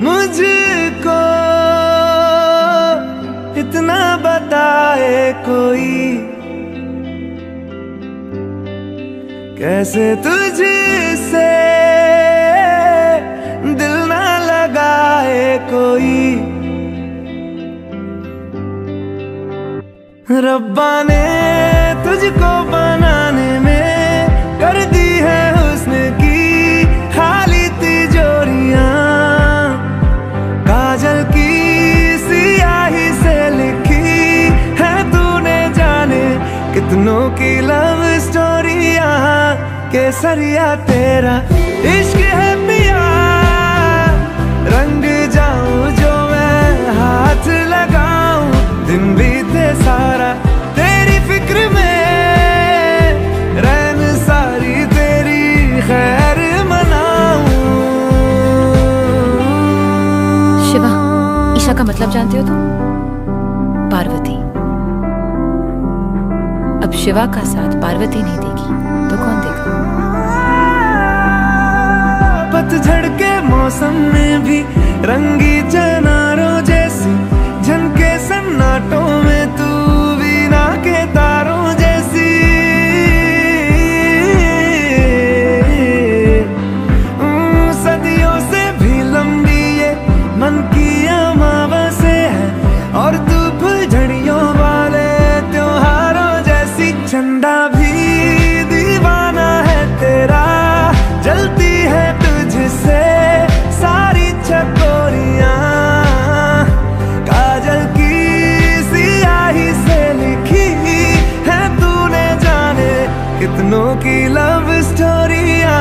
मुझको इतना बताए कोई, कैसे तुझसे दिल ना लगाए कोई। रब्बा ने तुझको बनाने में कर दी है हुस्न की खाली तिजोरियां, काजल की सियाही से लिखी है तूने जाने कितनों की लव स्टोरियां। केसरिया तेरा इश्क है पिया, रंग जाऊं जो मैं हाथ लगाऊं, दिन बीते सारा तेरी फिक्र में, रैन सारी तेरी खैर मनाऊं। शिवा, ईशा का मतलब जानते हो तुम? पार्वती। अब शिवा का साथ पार्वती नहीं देगी तो कौन देगा? पतझड़ के मौसम में भी रंगी चनारों जैसी झनके सन्नाटों में, तू वीणा के तारों जैसी। सदियों से भी लंबी ये मन की अमावस्या है, और तू फुलझड़ियों वाले त्योहारों जैसी। चंदा भी दीवाना है तेरा, जलती है तुझसे सारी चकोरियां, काजल की सियाही से लिखी है तूने जाने कितनों की लव स्टोरियां।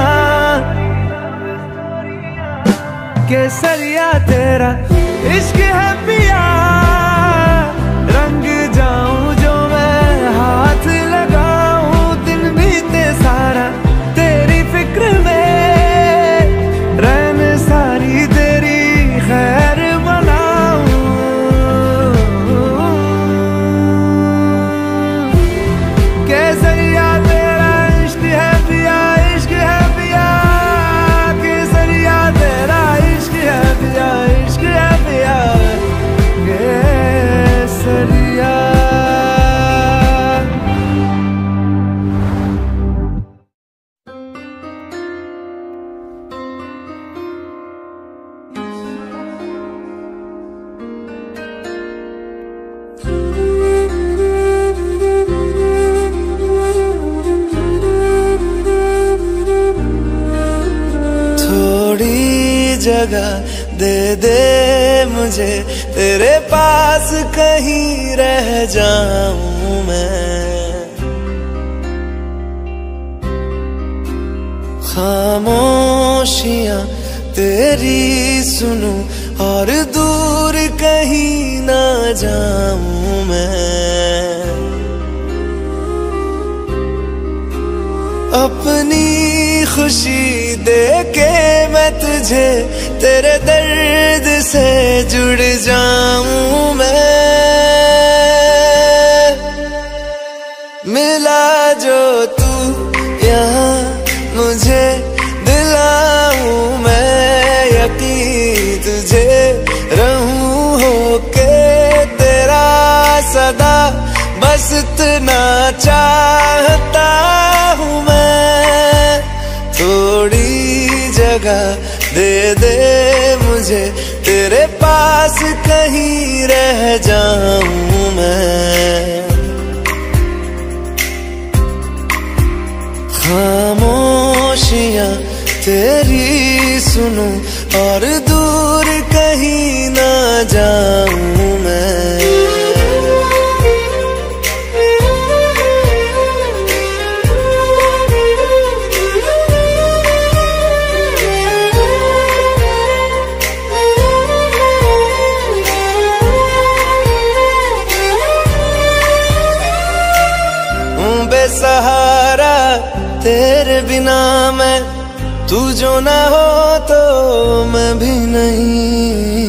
केसरिया तेरा इश्क है पिया, रंग जाऊं जो मैं हाथ लगाऊं, दिन बीते सारा तेरी फिक्र में, रैन सारी तेरी खैर बनाऊं। केसरिया तेरा इश्क है पिया, इश्क है पिया, केसरिया तेरा इश्क है पिया, इश्क है पिया, केसरिया। थोड़ी जगह दे दे मुझे, तेरे पास कहीं रह जाऊं मैं। खामोशियां तेरी सुनूं और दूर कहीं ना जाऊं मैं। अपनी खुशी दे के मैं तुझे तेरे दर्द से जुड़ जाऊं मैं। मिला जो तू यहाँ मुझे दिलाऊं मैं यकीन तुझे रहूं होके तेरा सदा, बस इतना चाहता हूँ मैं। थोड़ी जगह दे दे मुझे, तेरे पास कहीं रह जाऊं मैं। खामोशियां तेरी सुनूं और दूर कहीं ना जाऊं मैं। बेसहारा तेरे बिना मैं, तू जो ना हो तो मैं भी नहीं।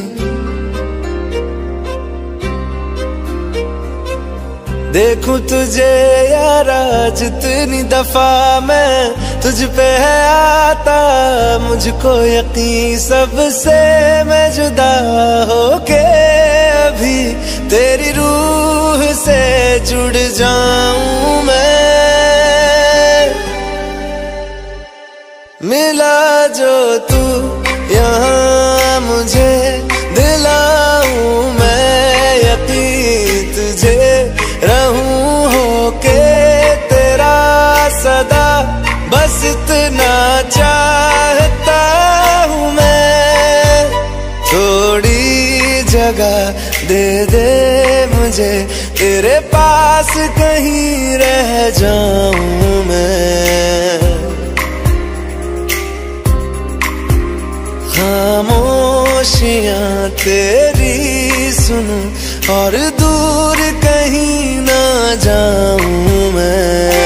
देखूं तुझे यारा जितनी दफा मैं, तुझ पे है आता मुझको यकीन, सबसे मैं जुदा होके अभी तेरी रूह से जुड़ जाऊं मैं। मिला जो तू यहाँ मुझे, दिलाऊं मैं यकीन तुझे, रहूं होके तेरा सदा, बस इतना चाहता हूँ मैं। थोड़ी जगह दे दे मुझे, तेरे पास कहीं रह जाऊं मैं। खामोशियाँ तेरी सुनूं और दूर कहीं ना जाऊं मैं।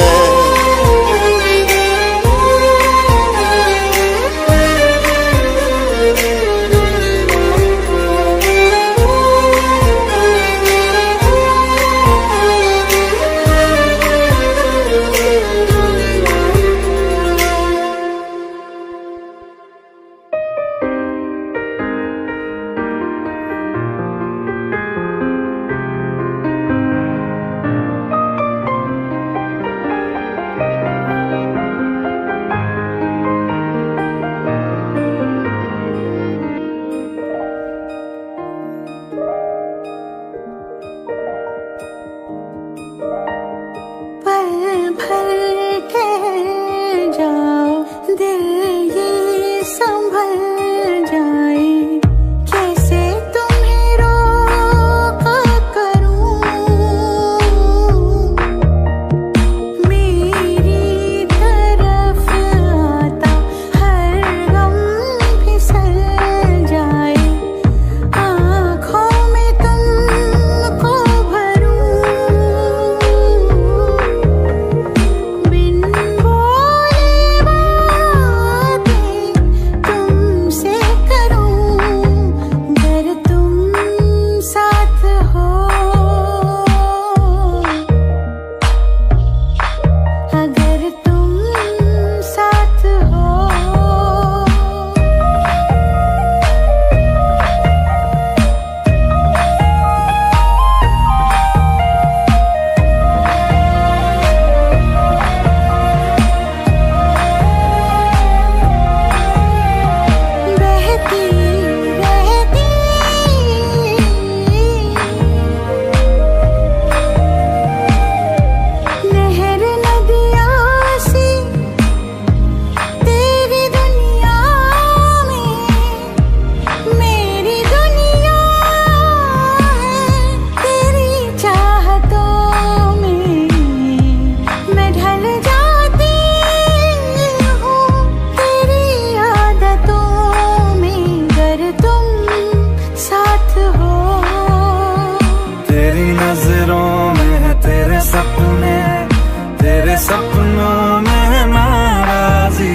सपनों में नाराजी,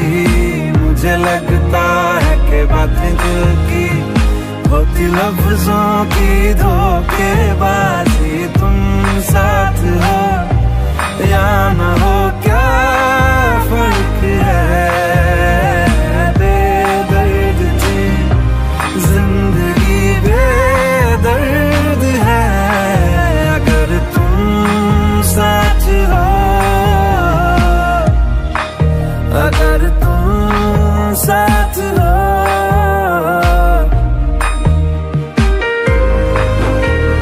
मुझे लगता है कि बातें दिल की होती लफ्जों की धोखेबाजी। तुम साथ हो या न हो क्या फर्क है, बेदर्द थी जिंदगी बेदर्द है। अगर तुम साथ हो, अगर तुम साथ हो।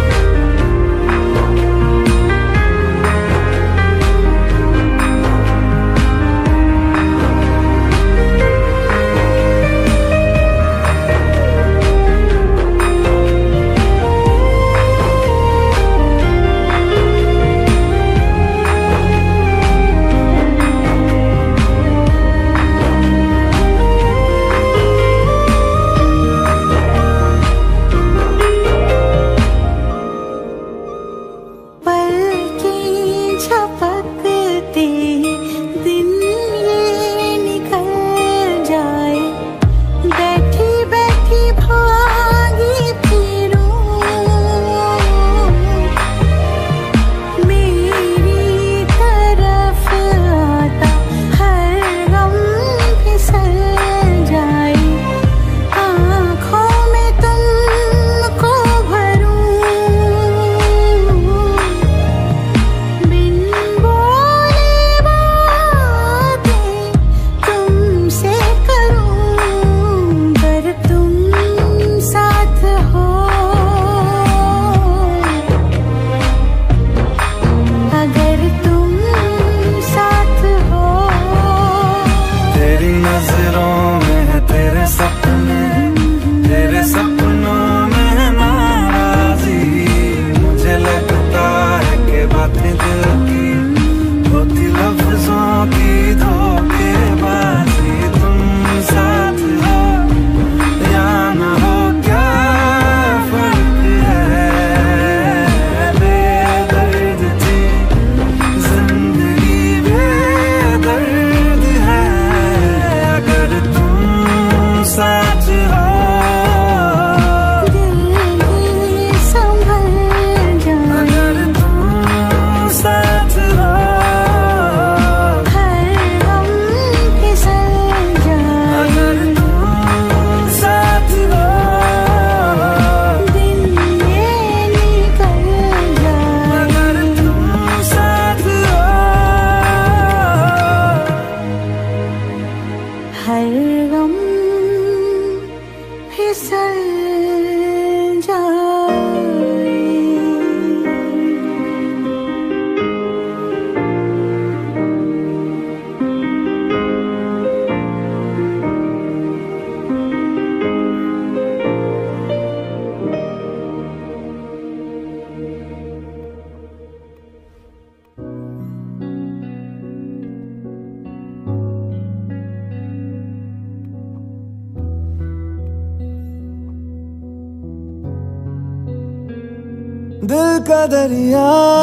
दिल का दरिया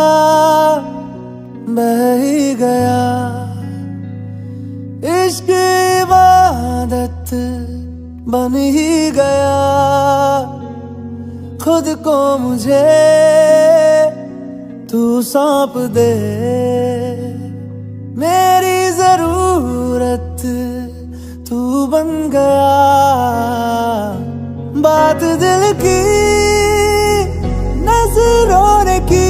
बह ही गया, इश्क इबादत बन ही गया। खुद को मुझे तू सौंप दे, मेरी जरूरत तू बन गया। बात दिल की नजरों ने की,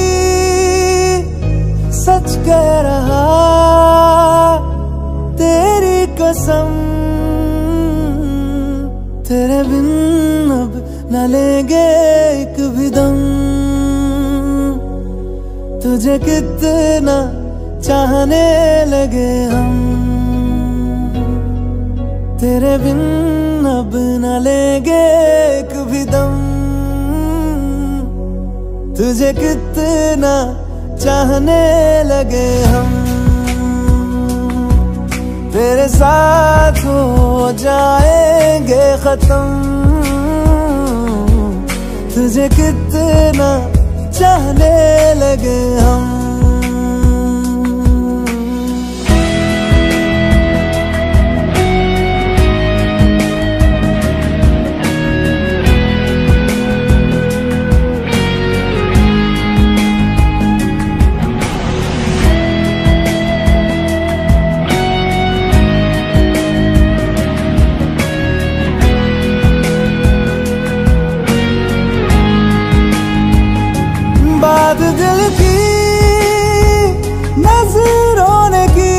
सच कह रहा तेरी कसम। तेरे बिन अब न लेंगे एक भी दम, तुझे कितना चाहने लगे हम। तेरे बिन अब न लेंगे एक भी दम, तुझे कितना चाहने लगे हम। तेरे साथ हो जाएंगे खत्म, तुझे कितना चाहने लगे हम। बात दिल की नजरों ने की,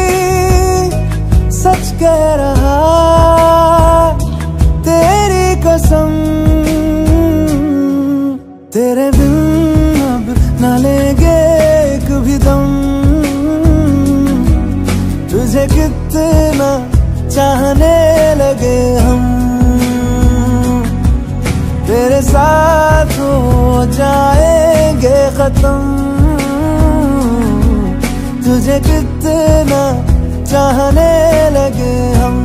सच कह रहा तेरी कसम। तेरे बिन अब न लेंगे एक भी दम, तुझे कितना चाहने लगे हम। तेरे साथ हो जाएंगे खत्म, तुझे कितना चाहने लगे हम।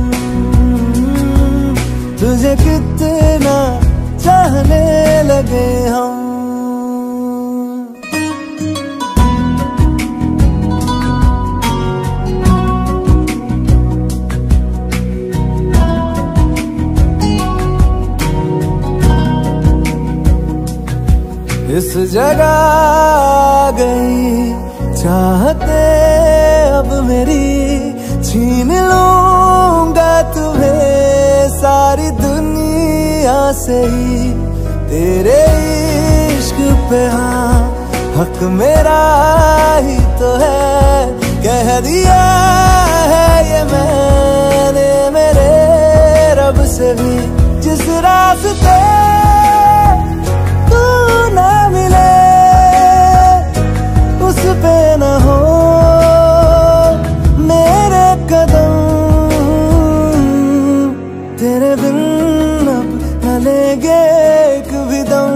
तुझे कितना चाहने लगे हम। इस जगह गई चाहते अब मेरी, छीन लूंगा तुम्हें सारी दुनिया से ही। तेरे इश्क पे हाँ हक मेरा ही तो है, कह दिया है ये मैंने मेरे रब से भी। जिस रास्ते पे न हो मेरे कदम, तेरे बिन अब न लेंगे एक भी दम,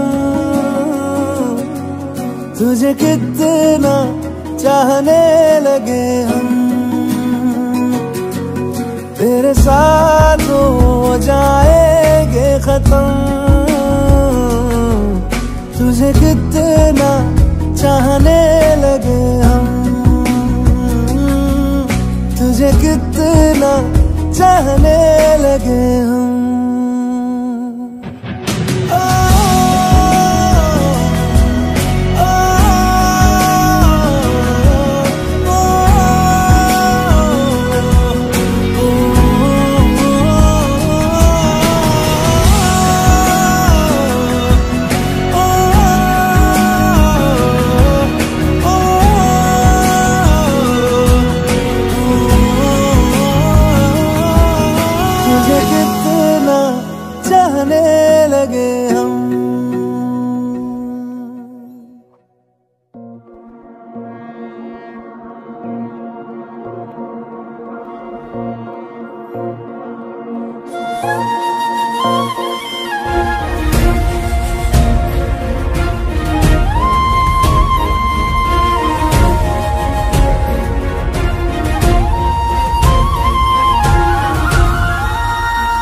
तुझे कितना चाहने लगे हम। तेरे साथ हो जाएंगे खत्म, तुझे कितना चाहने लगे हम। तुझे कितना चाहने लगे हम। चाहने लगे हम।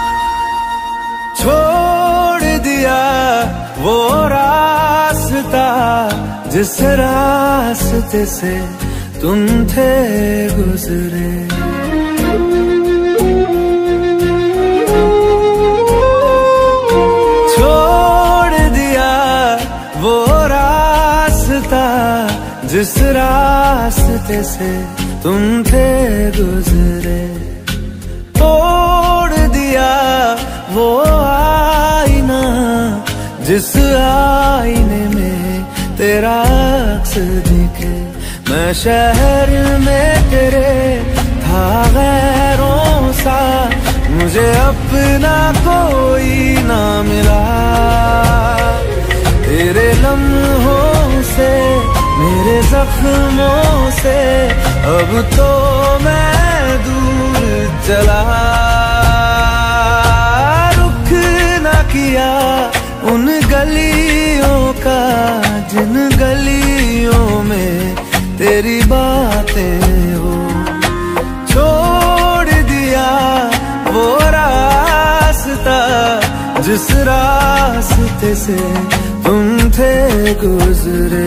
वो रास्ता जिस रास्ते से तुम थे गुजरे। छोड़ दिया वो रास्ता जिस रास्ते से तुम थे गुजरे। तोड़ दिया वो आईना जिस आईने में तेरा अक्स दिखे। मैं शहर में तेरे था गैरों सा, मुझे अपना कोई ना मिला। तेरे लम्हों से मेरे जख्मों से अब तो मैं दूर चला। रुख ना किया उन गलियों का जिन गलियों में तेरी बातें हो। छोड़ दिया वो रास्ता जिस रास्ते से तुम थे गुजरे।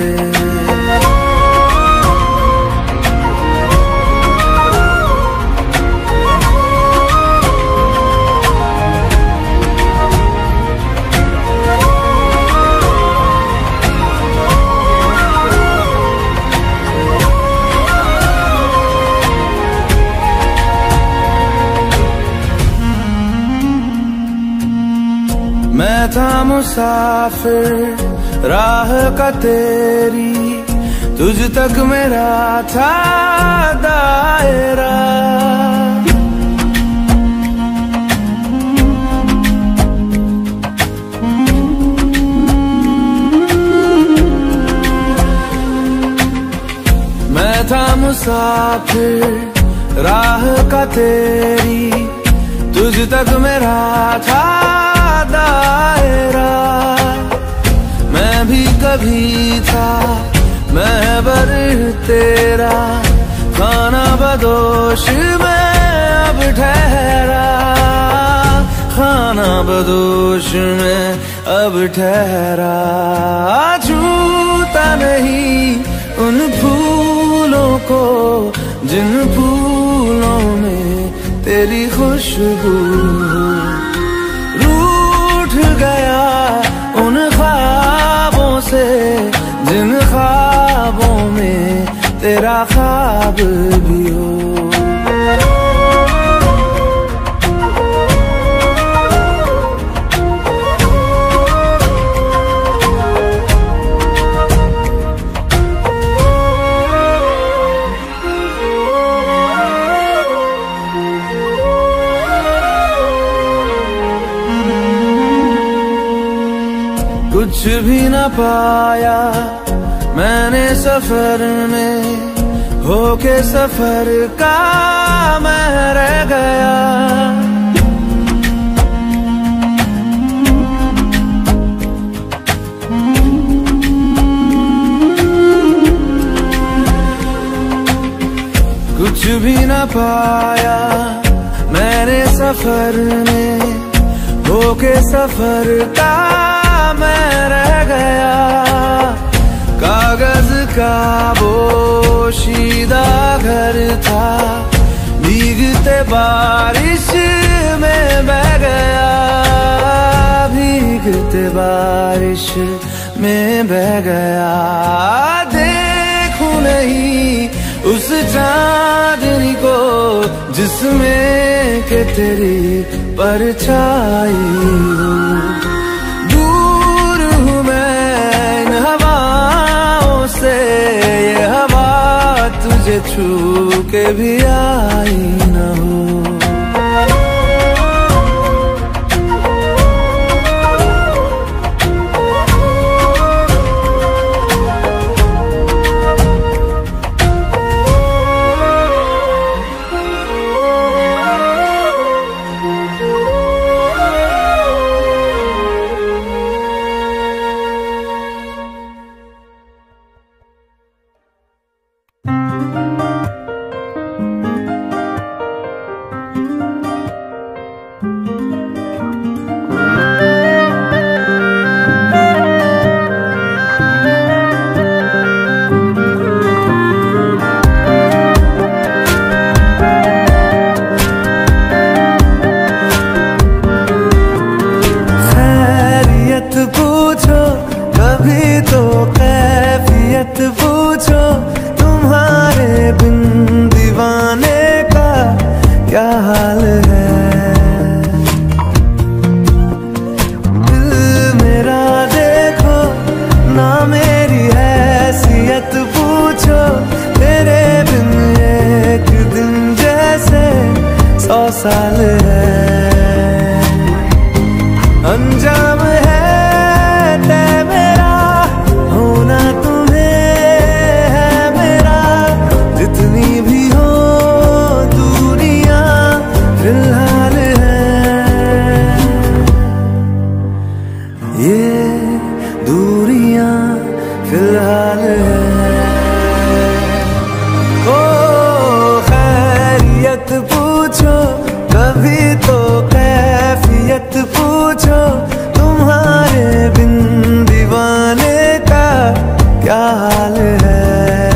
मैं था मुसाफिर राह का तेरी, तुझ तक मेरा था दायरा। मैं था मुसाफिर राह का तेरी, तुझ तक मेरा था दायरा। मैं भी कभी था महबर तेरा, खाना बदोश में अब ठहरा। खाना बदोश में अब ठहरा। छूता नहीं उन फूलों को जिन फूलों में तेरी खुशबू। गया उन ख्वाबों से जिन ख्वाबों में तेरा ख्वाब भी हो। कुछ भी न पाया मैंने सफर में, होके सफर का मैं रह गया। कुछ भी न पाया मैंने सफर में, होके सफर का मैं रह गया। कागज का बोशीदा घर था, भीगते बारिश में बह गया। भीगते बारिश में बह गया। देखूं नहीं उस चांदनी को जिसमें के तेरी परछाई हो। ये हवा तुझे छू के भी आई न हो। 100 साल है। अंजाम है तय मेरा, होना तुम्हें है मेरा। जितनी भी हो दूरियां फिलहाल है, ये दूरियां फिलहाल है। ओ खैरियत पूछो कभी तो कैफियत पूछो, तुम्हारे बिन दीवाने का क्या हाल है।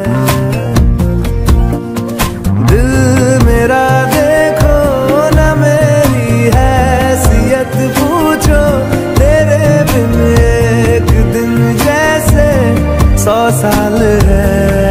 दिल मेरा देखो ना मेरी हैसियत पूछो, तेरे बिन एक दिन जैसे 100 साल है।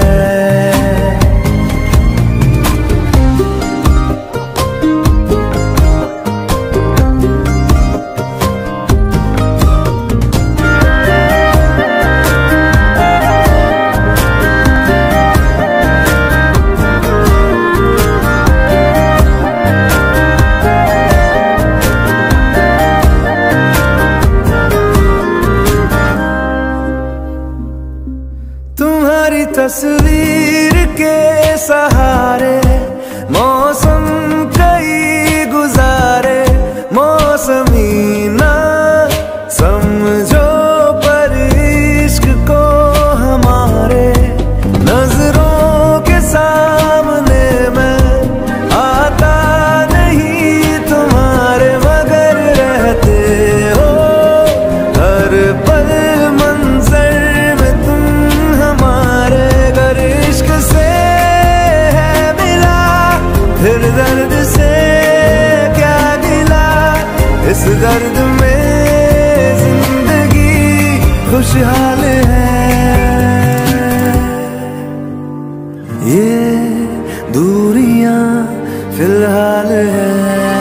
तुम्हारी तस्वीर के सहारे मौसम कई गुजारे, मौसमी ना समझो पर इश्क को हमारे। नजरों के सामने मैं आता नहीं तुम्हारे, मगर रहते हो हर पल मंजर में तुम हमारे। अगर इश्क से है मिला फिर दर्द से क्या गिला, इस दर्द में जिंदगी खुशहाल है। ये दूरियां फिलहाल है।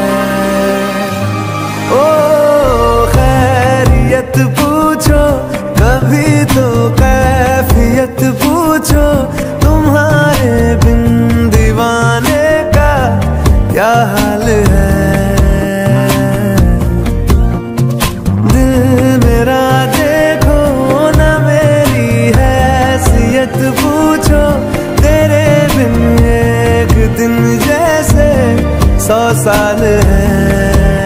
ओ खैरियत पूछो कभी तो कैफियत पूछो, तुम्हारे बिन दीवाने का क्या हाल है। दिल मेरा देखो ना मेरी हैसियत पूछो, तेरे बिन एक दिन जैसे 100 साल है।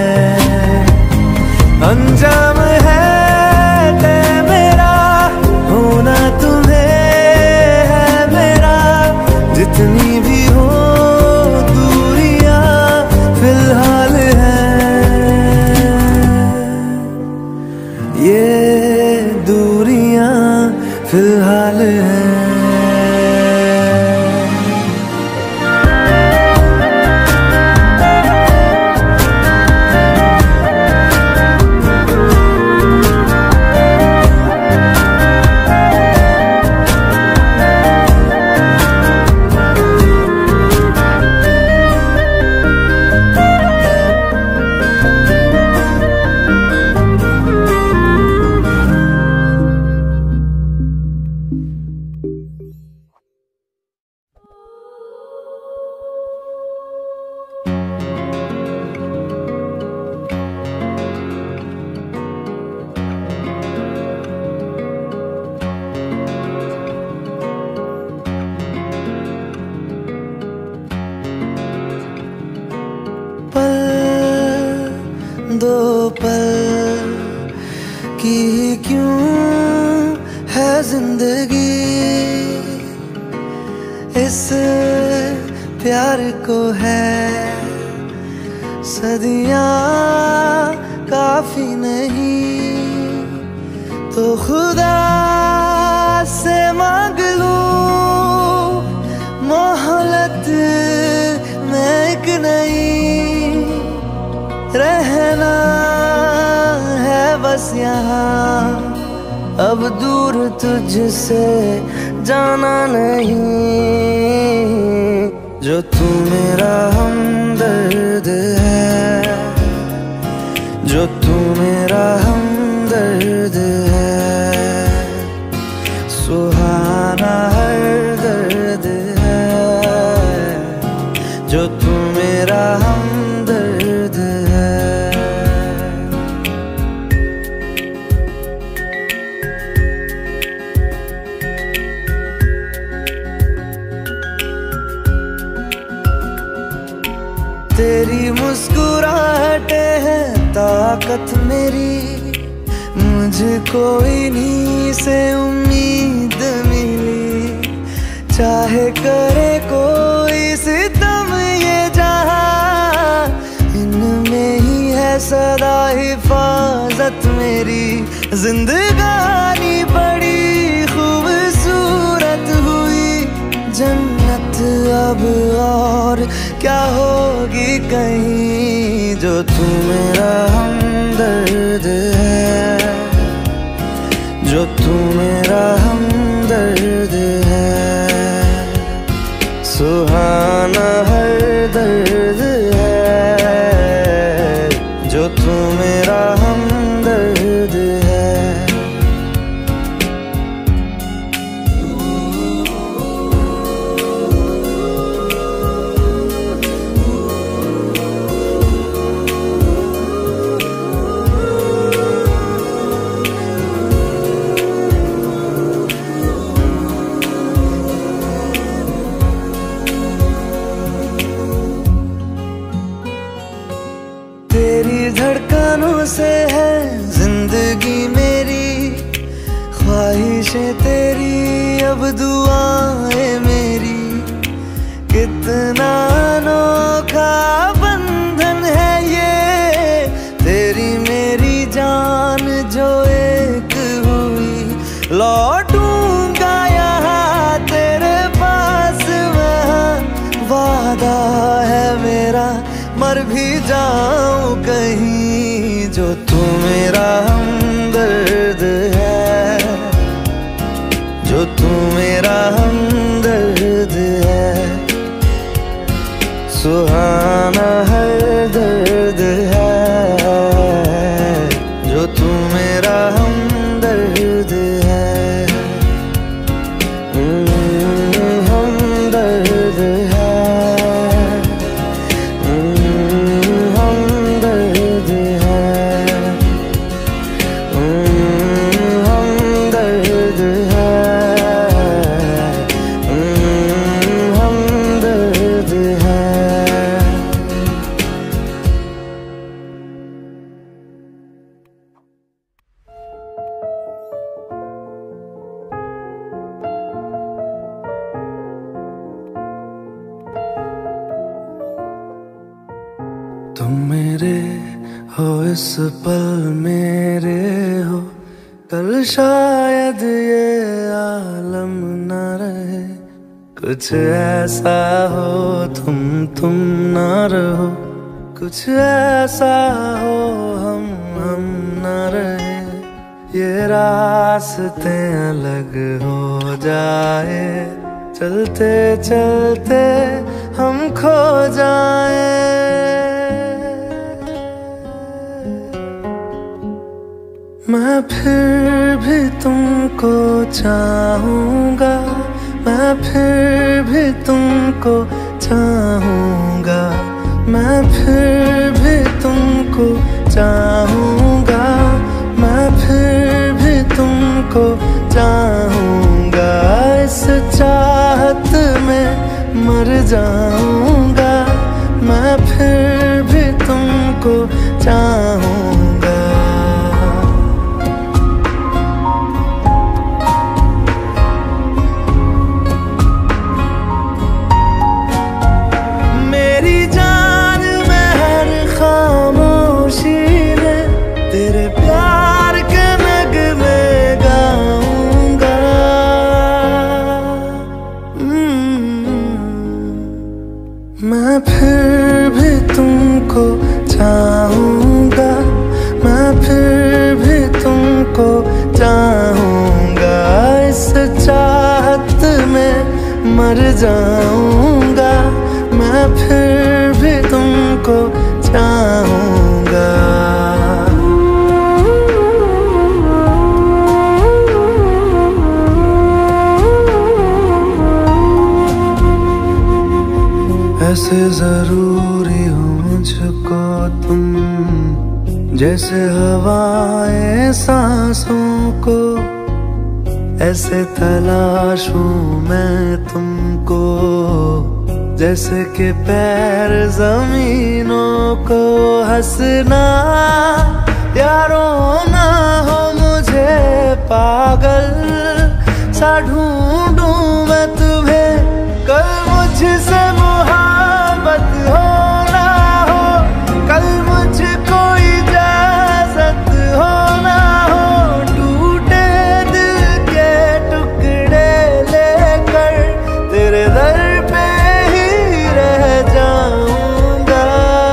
अंजाम है तय मेरा, होना तुम्हें है मेरा। जितनी भी हो दूरियां फिलहाल है, ये दूरियां फिलहाल है। दो पल की क्यों है जिंदगी, इस प्यार को है सदियां काफी नहीं। तो खुदा से मांग लूं मोहलत में एक नहीं, रहना है बस यहाँ अब दूर तुझसे जाना नहीं। जो तू मेरा हमदर्द है, जो तू मेरा हमदर्द है, सुहाना हर दर्द है। जो तू मेरा हमदर्द है। तेरी मुस्कुराहटें हैं ताकत मेरी, मुझको इन्हीं से उम्मीद मिली। चाहे करे कोई सितम ये जहां, इनमें ही है सदा हिफाजत मेरी। जिंदगानी बड़ी खूबसूरत हुई, जन्नत अब और क्या होगी कहीं, जो तू मेरा हमदर्द है, जो तू मेरा हमदर्द है। सुहाना हर दर्द है, जो तू मेरा हमदर्द है। तेरी धड़कनों से है जिंदगी मेरी, ख्वाहिशें तेरी अब दुआएं मेरी। कितना अनोखा बंधन है ये, तेरी मेरी जान जो एक हुई। लौटूंगा यहाँ तेरे पास वहाँ, वादा है मेरा मर भी जाऊं कहीं, जो तू मेरा हमदर्द है, जो तू मेरा हमदर्द है। सुहाना हर दर्द है, जो तू मेरा हमदर्द है। हमदर्द है, हमदर्द है, हमदर्द है, हमदर्द है। तुम मेरे हो इस पल मेरे हो, कल शायद ये आलम न रहे। कुछ ऐसा हो तुम न रहो, कुछ ऐसा हो हम न रहे। ये रास्ते अलग हो जाए, चलते चलते हम खो जाए। मैं फिर भी तुमको चाहूँगा, मैं फिर भी तुमको चाहूँगा, मैं फिर भी तुमको चाहूँगा, मैं फिर भी तुमको चाहूँगा। इस चाहत में मर जाऊँगा, मैं फिर भी तुमको चाहूँगा। मैं फिर भी तुमको चाहूँगा, मैं फिर भी तुमको चाहूँगा। इस चाहत में मर जाऊँगा, मैं फिर भी तुमको चाहूँगा। ऐसे जैसे जरूरी हो मुझको तुम, जैसे हवाएं सांसों को, ऐसे तलाशूं मैं तुमको। जैसे कि पैर जमीनों को, हंसना या रोना हो मुझे पागल सा ढूंढूं मैं तुम्हें। कल मुझसे मोहब्बत हो ना हो, कल मुझको इजाजत हो ना हो, टूटे दिल के टुकड़े लेकर तेरे दर पे ही रह जाऊंगा।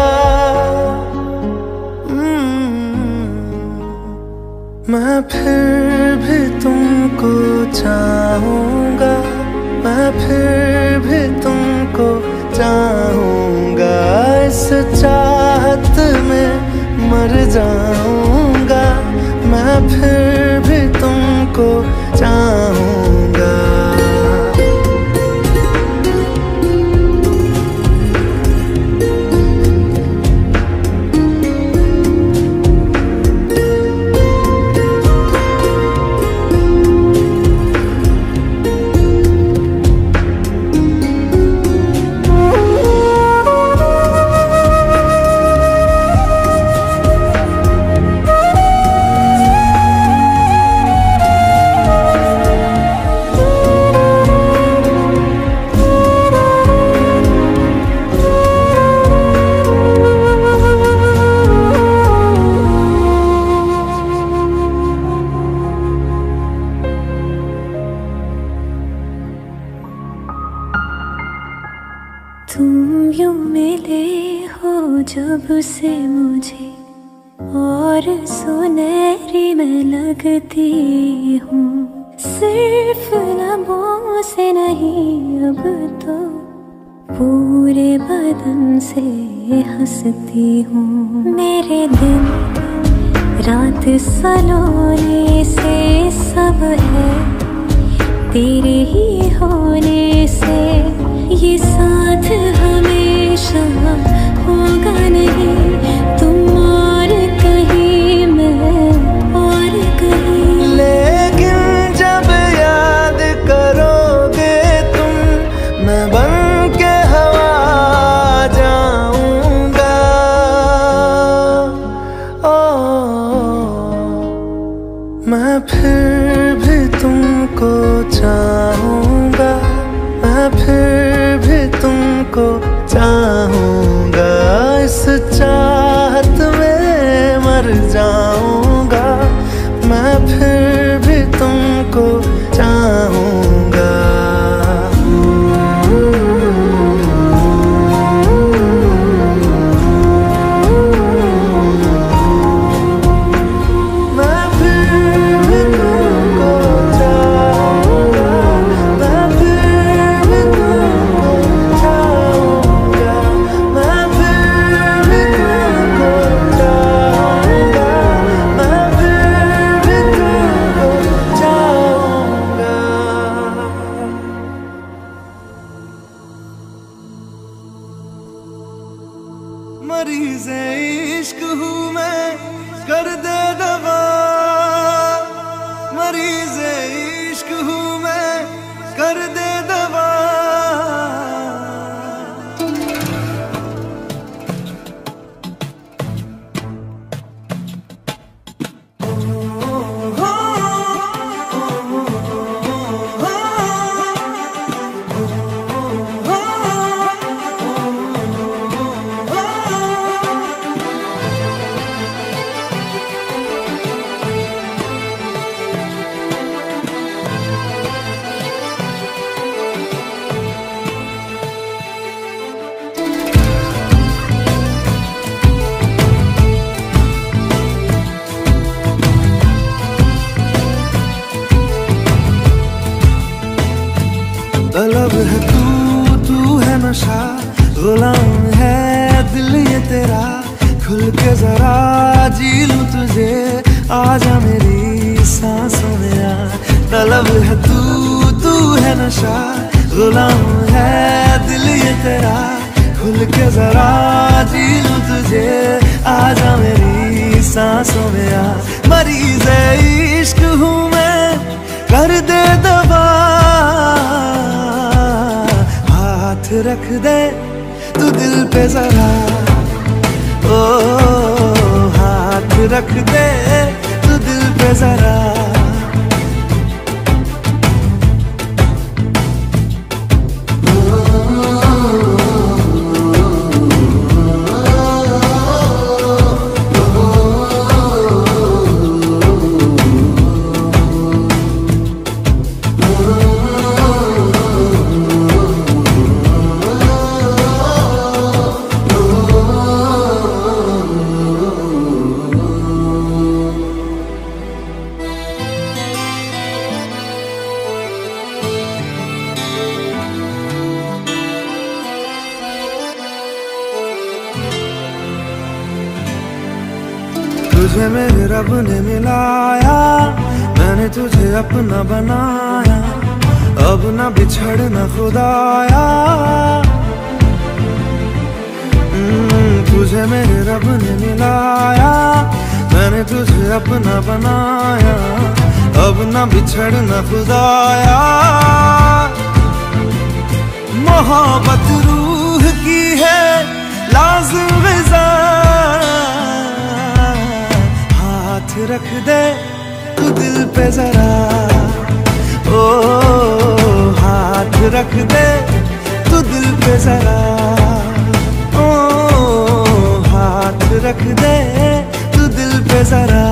मैं फिर भी तुमको चाहूंगा, मैं फिर भी तुमको चाहूंगा। इस चाहत में मर जाऊंगा, मैं फिर भी तुमको चाहूंगा। तुम यूं मिले हो जब से मुझे, और सुनहरी मैं लगती हूँ। सिर्फ लबों से नहीं अब तो पूरे बदन से हंसती हूँ। मेरे दिन रात सलोने से सब है तेरे ही होने से। ये साथ हमेशा होगा नहीं, तुम और कहीं मैं और कहीं। लेकिन जब याद करोगे तुम, मैं बन के हवा जाऊंगा। मैं फिर भी तुमको चाहूंगा, मैं फिर भी तुमको चाहूंगा। इस चाहत में मर जाऊंगा, मैं फिर भी तुमको चाहूंगा। मरीज़े इश्क हूँ मैं, कर दे दवा। मरीज़े इश्क हूँ मैं, कर दे दवा। तलब है तू है नशा, गुलाम है दिल ये तेरा। खुल के जरा जी लूं तुझे, आजा मेरी सांसों में आ। तलब है तू है नशा, गुलाम है दिल ये तेरा। खुल के जरा जी लूं तुझे, आजा मेरी सांसों में आ। मरीज इश्क हूँ मैं, कर दे दवा, हाथ रख दे तू दिल पे जरा, ओ हाथ रख दे तू दिल पे जरा। तुझे मेरे रब ने मिलाया, मैंने तुझे अपना बनाया, अब ना बिछड़ना खुदाया। तुझे मेरे रब ने मिलाया, मैंने तुझे अपना बनाया, अब ना बिछड़ना खुदाया। मोहब्बत रूह की है लाज़िम ग़िज़ा, हाथ रख दे तू दिल पे जरा, ओ हाथ रख दे तू दिल पे जरा, ओ हाथ रख दे तू दिल पे जरा।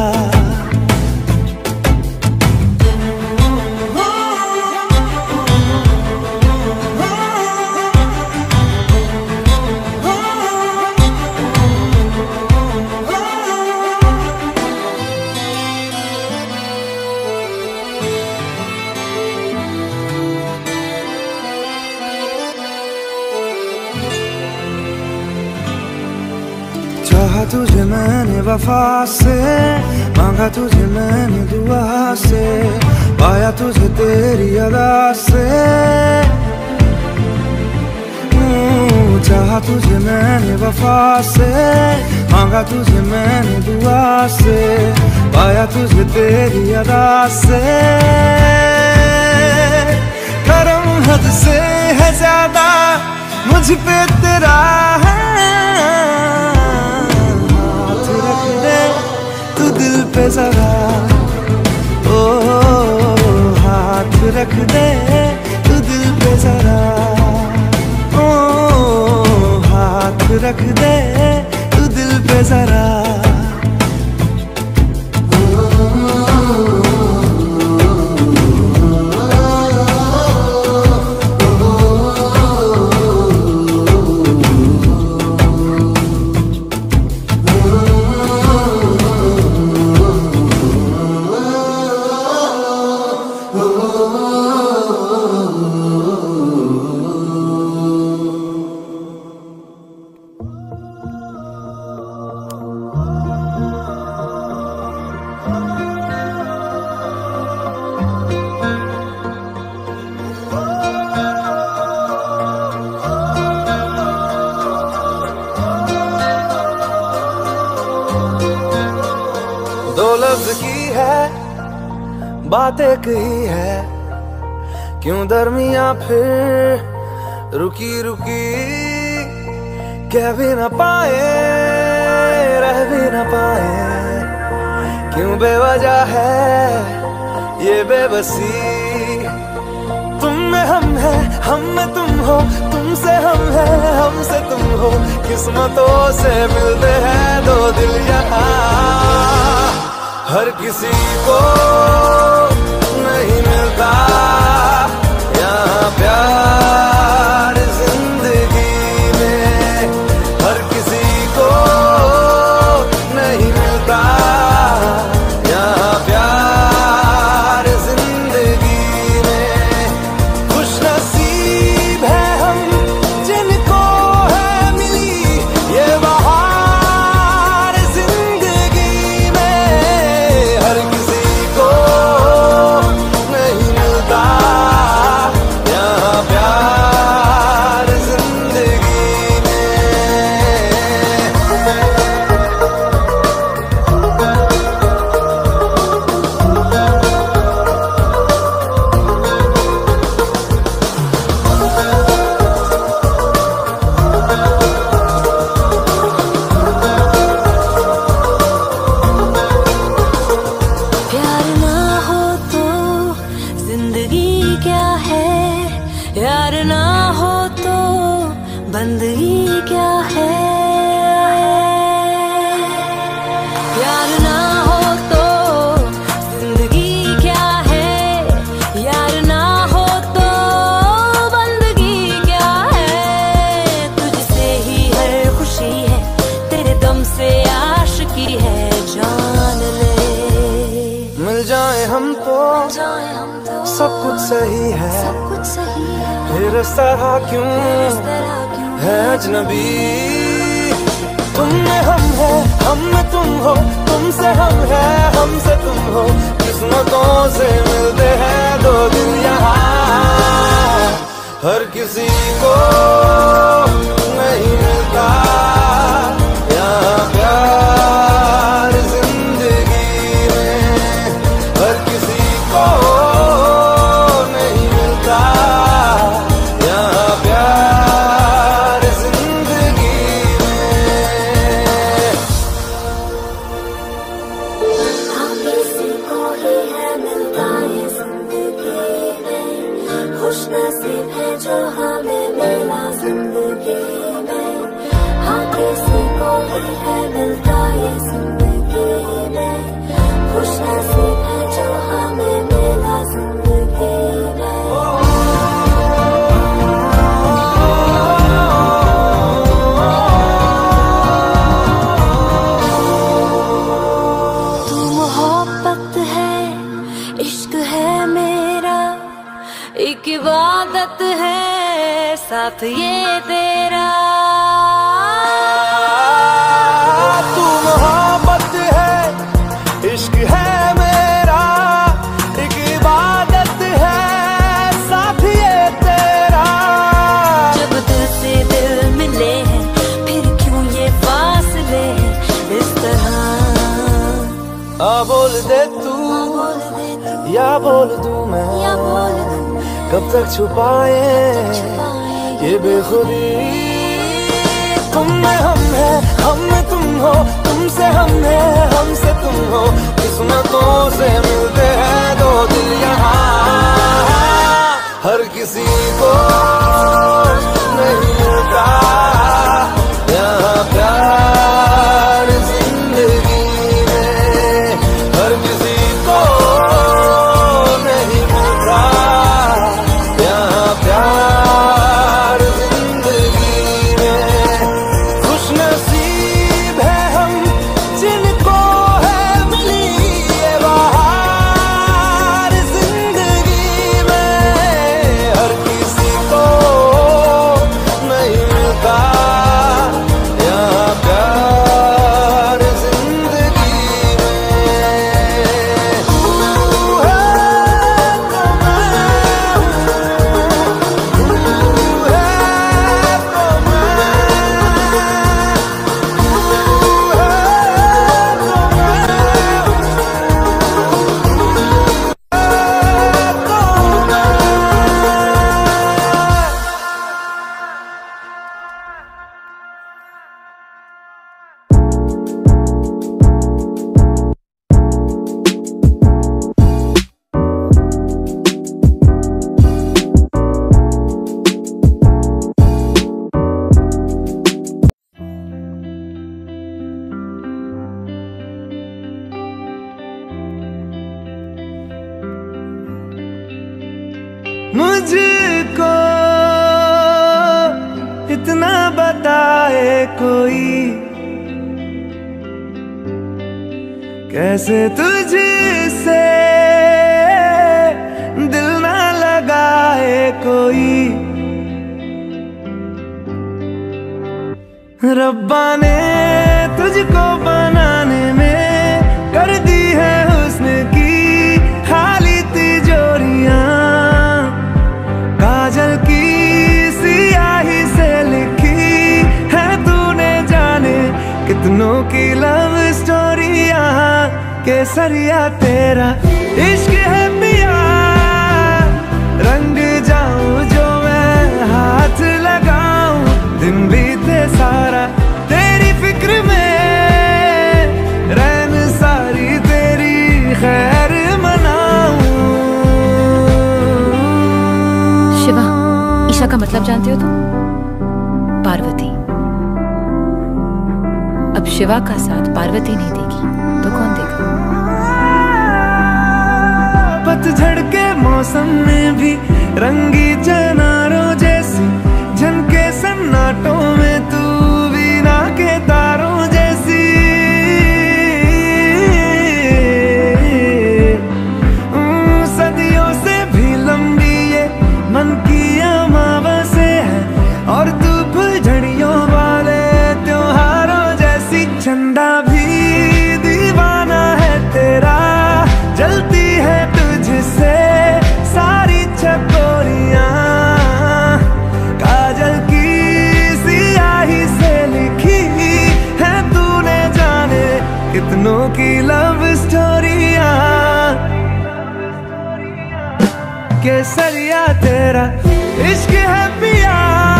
चाहा तुझे मैंने वफा से, मांगा तुझे मैंने दुआ से, पाया तुझे तेरी अदा से। चाहा तुझे मैंने वफा से, मांगा तुझे मैंने दुआ से, पाया तुझे तेरी अदा से। करम हद से है ज्यादा मुझ पे तेरा है, दिल पे जरा, ओ हाथ रख दे तू दिल पे जरा, ओ हाथ रख दे तू दिल पे जरा। दो लफ्ज़ की है बात एक ही है, क्यों दरमिया फिर रुकी रुकी, कह भी न पाए रह भी न पाए, क्यों बेवजह है ये बेबसी। तुम में हम है, हम में तुम हो, तुमसे हम है, हमसे तुम हो, किस्मतों से मिलते हैं दो दिल यहाँ। हर किसी को नहीं मिलता यहाँ प्यार जिंदगी में, हर किसी को नहीं मिलता यहाँ प्यार जिंदगी में। खुश नसीब है हम जिनको है मिली ये बहार जिंदगी में, हर किसी को सब कुछ सही है, सब कुछ सही है, फिर इस तरह क्यों है अजनबी। तुम में हम है, हम में तुम हो, तुमसे हम है, हमसे तुम हो, किस्मतों से मिलते हैं दो दिन यहाँ। हर किसी को नहीं मिलता यहाँ प्यार जिंदगी में, हर किसी को नहीं मिलता यहाँ प्यार जिंदगी में। हाँ किसी को ही है मिलता ये जिंदगी में, खुश नसीब है जो हमें मिला जिंदगी में। हाँ किसी को ही है मिलता ये जिंदगी में, खुश नसीब है जो हमें मिला जिंदगी में। तू मोहब्बत है, इश्क है मेरा, एक इबादत है साथ ये तेरा। तू मोहब्बत है, इश्क है मेरा, एक इबादत है साथ ये तेरा। जब दिल से दिल मिले हैं फिर क्यों ये फासले इस तरह। बोल दे तू बोल दे तू या बोल दूं मैं, या बोल दूं कब तक छुपाए ये बेखुदी। तुम में हम है, हम में तुम हो, तुमसे हम है, हमसे तुम हो, किस्मतों से मिलते हैं दो दिल यहाँ। हर किसी को नहीं मिलता यहाँ प्यार जिंदगी में, हर किसी को नहीं मिलता यहाँ प्यार जिंदगी में। खुश नसीब है हम जिनको है मिली ये बहार जिंदगी में, हर किसी को नहीं मिलता यहाँ प्यार जिंदगी में। तू है तो मैं हूँ, तू है तो मुझको इतना बताए कोई, कैसे तुझसे दिल ना लगाए कोई। रब्बा ने तुझको बनाने में कर दी है हुस्न की खाली तिजोरियां, काजल की सियाही से लिखी है तूने जाने कितनों की लव स्टोरियां। केसरिया तेरा इश्क है पिया, रंग जाऊं जो मैं हाथ लगाऊं, दिन बीते सारा तेरी फिक्र में, रैन सारी तेरी खैर मनाऊं। शिवा, ईशा का मतलब जानते हो तुम? पार्वती। अब शिवा का साथ पार्वती नहीं देगी तो कौन देगा? पतझड़ के मौसम में भी रंगी चनारों जैसी झनके सन्नाटों में, तू बीना के तारों जैसी। सदियों से भी चंदा भी दीवाना है तेरा, जलती है तुझसे सारी चकोरियां, काजल की सियाही से लिखी है तूने जाने कितनों की लव स्टोरियां। केसरिया तेरा इश्क है पिया,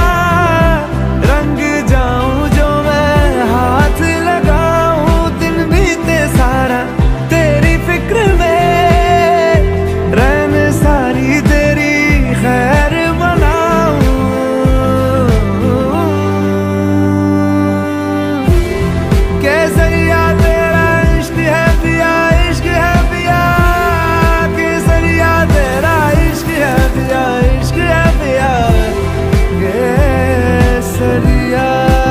रंग जाऊं जो मैं हाथ लगाऊं, दिन बीते सारा तेरी फिक्र में, रैन सारी तेरी खैर बनाऊं। केसरिया तेरा इश्क है पिया, इश्क है पिया, केसरिया तेरा इश्क है पिया, इश्क है पिया, केसरिया।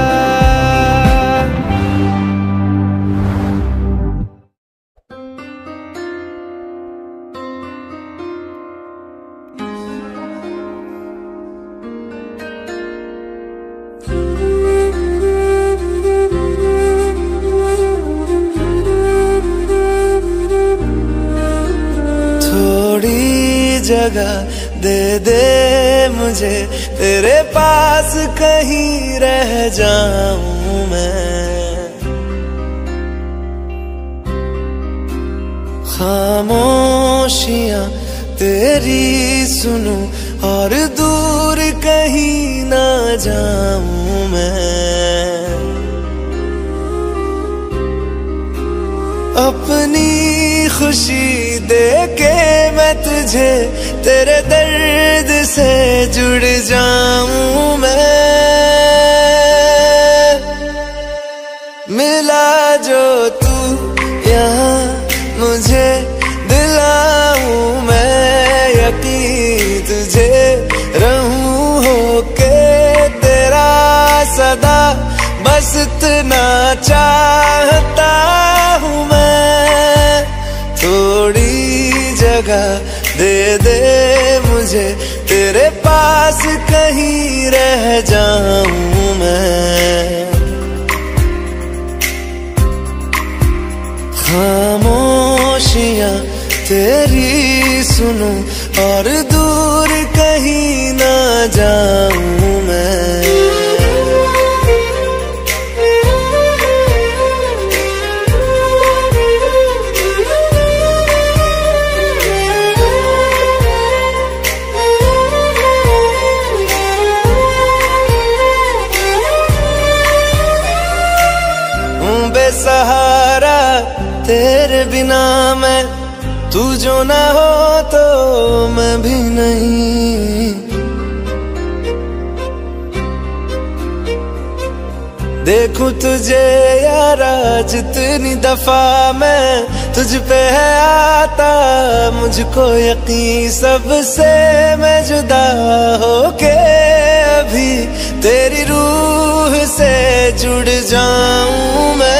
थोड़ी जगह दे दे मुझे, तेरे पास कहीं रह जाऊं मैं। खामोशियां तेरी सुनूं और दूर कहीं ना जाऊं मैं। अपनी खुशी दे के मैं तुझे तेरे दर्द से जुड़ जाऊं मैं। मिला जो तू यहाँ मुझे दिलाऊं मैं यकीन तुझे रहूं होके तेरा सदा, बस इतना चाहता हूँ मैं। थोड़ी जगह दे दे मुझे, तेरे पास कहीं रह जाऊं मैं। खामोशियां तेरी सुनूं और दूर कहीं ना जाऊं मैं। बेसहारा तेरे बिना मैं, तू जो ना हो तो मैं भी नहीं। देखूं तुझे यारा जितनी दफा मैं तुझ पे है आता, मुझको यकीन सबसे मैं जुदा होके अभी तेरी रूह से जुड़ जाऊं मैं।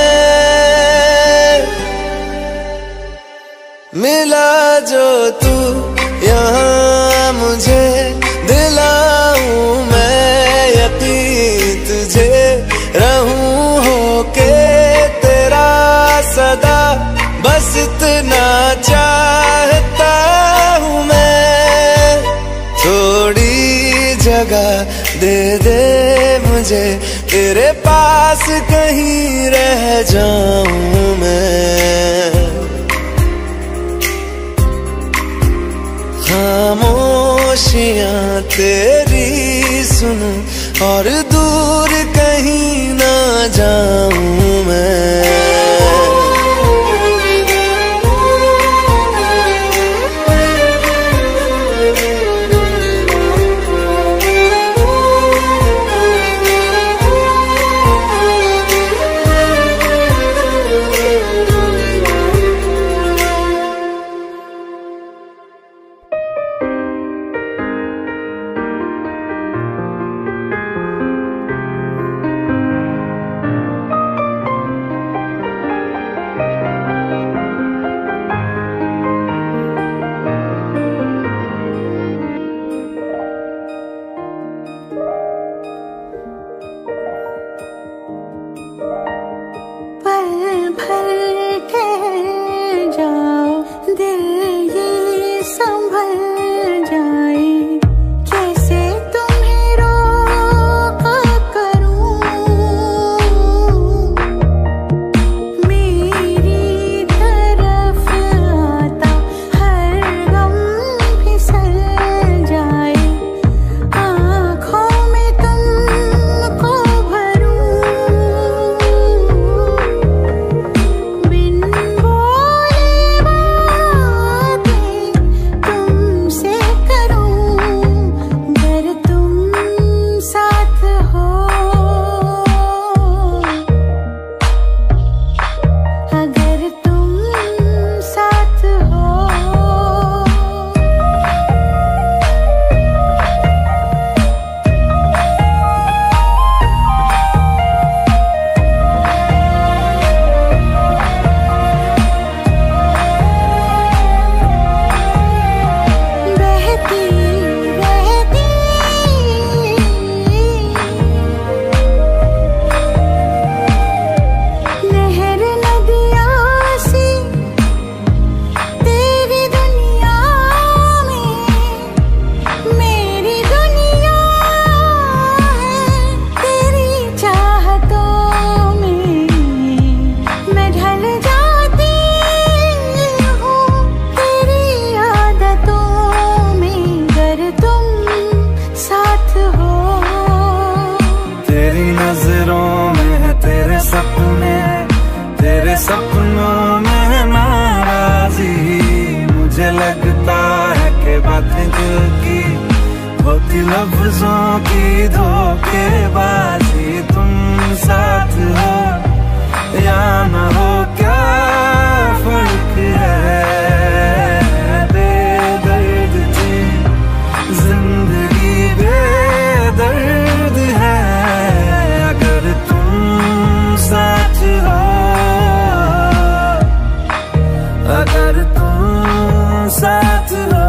मिला जो तू यहाँ मुझे दिलाऊं मैं यकीन तुझे रहूं होके तेरा सदा, बस इतना चाहता हूँ मैं। थोड़ी जगह दे दे मुझे, तेरे पास कहीं रह जाऊं मैं। खामोशियां तेरी सुनूं और दूर कहीं ना जाऊं मैं। धोखेबाजी, तुम साथ हो या न हो क्या फर्क है। बेदर्द थी जिंदगी, बेदर्द है अगर तुम साथ हो, अगर तुम साथ हो।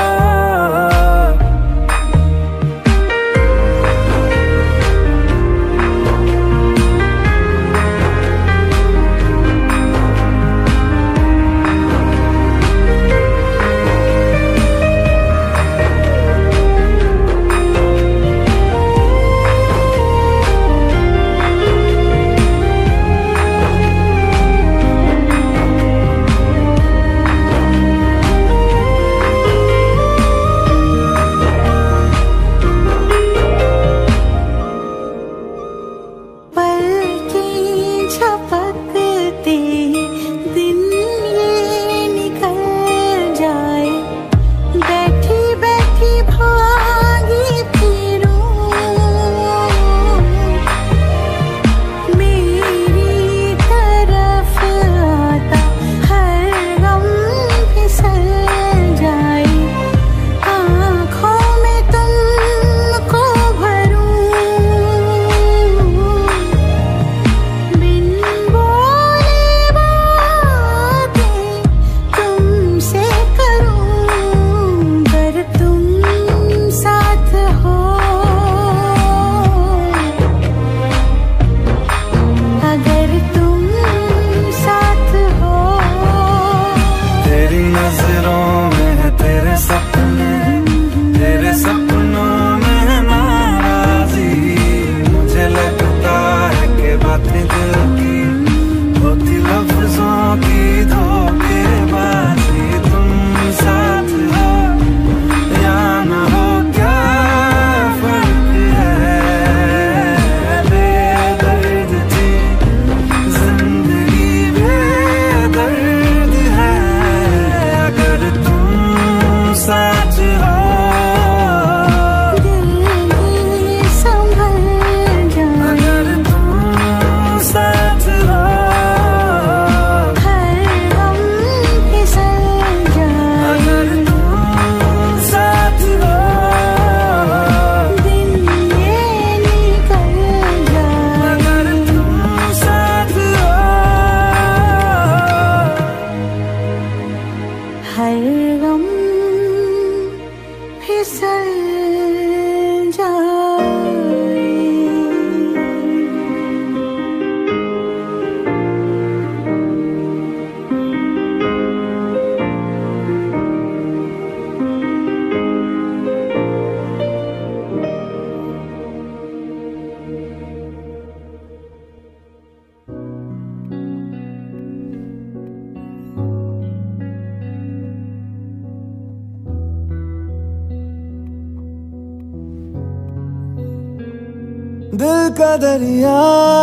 दिल का दरिया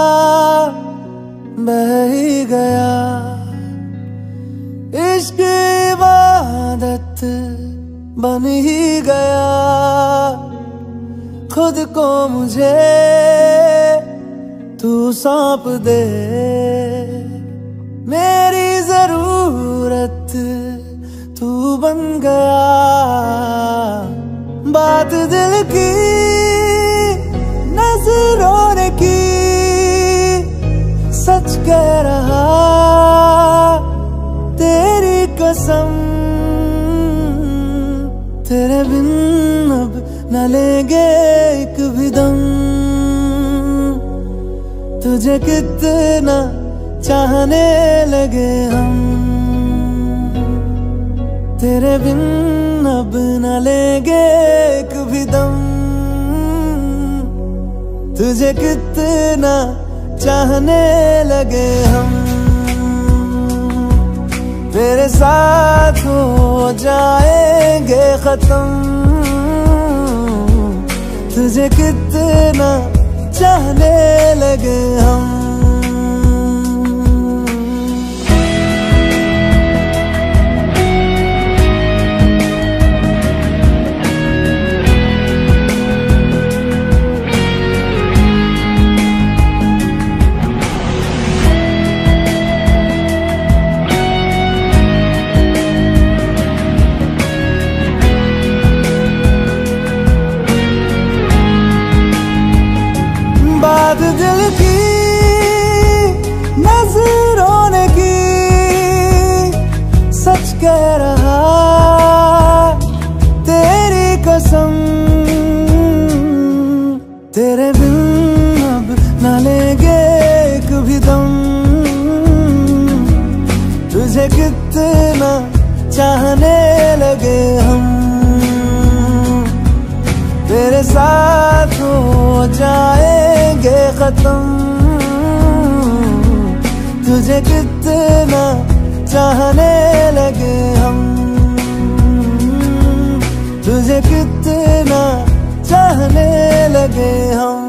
बह ही गया, इश्क इबादत बन ही गया। खुद को मुझे तू सौंप दे, मेरी जरूरत तू बन गया। बात दिल की नजरों ने की, सच कह रहा तेरी कसम। तेरे बिन अब न लेंगे एक भी दम, तुझे कितना चाहने लगे हम। तेरे बिन अब न लेंगे एक भी दम, तुझे कितना चाहने लगे हम। तेरे साथ हो जाएंगे खत्म, तुझे कितना चाहने लगे हम। चाहने लगे हम, तेरे साथ हो जाएंगे खत्म। तुझे कितना चाहने लगे हम, तुझे कितना चाहने लगे हम।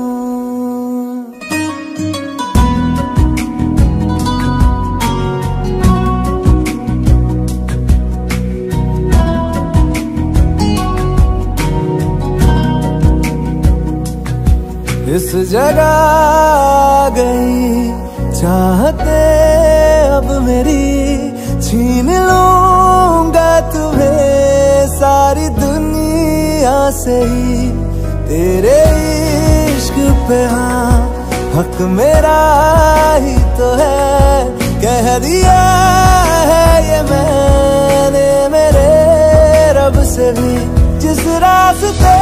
इस जगह आ गई चाहते अब मेरी, छीन लूंगा तुम्हें सारी दुनिया से ही। तेरे इश्क पे हाँ हक मेरा ही तो है, कह दिया है ये मैंने मेरे रब से भी। जिस रास्ते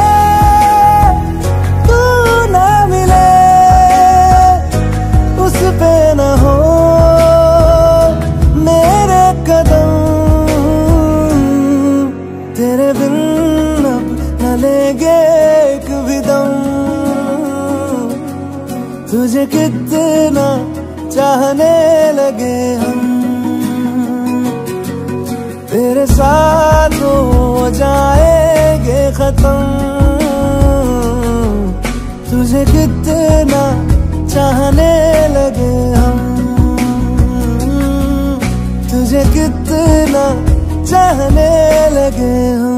तू ना मिले उस पे न हो मेरे कदम, तेरे बिन अब न लेंगे एक भी दम। तुझे कितना चाहने लगे हम, तेरे साथ हो जाएंगे खत्म। तुझे कितना चाहने लगे हम, तुझे कितना चाहने लगे हम।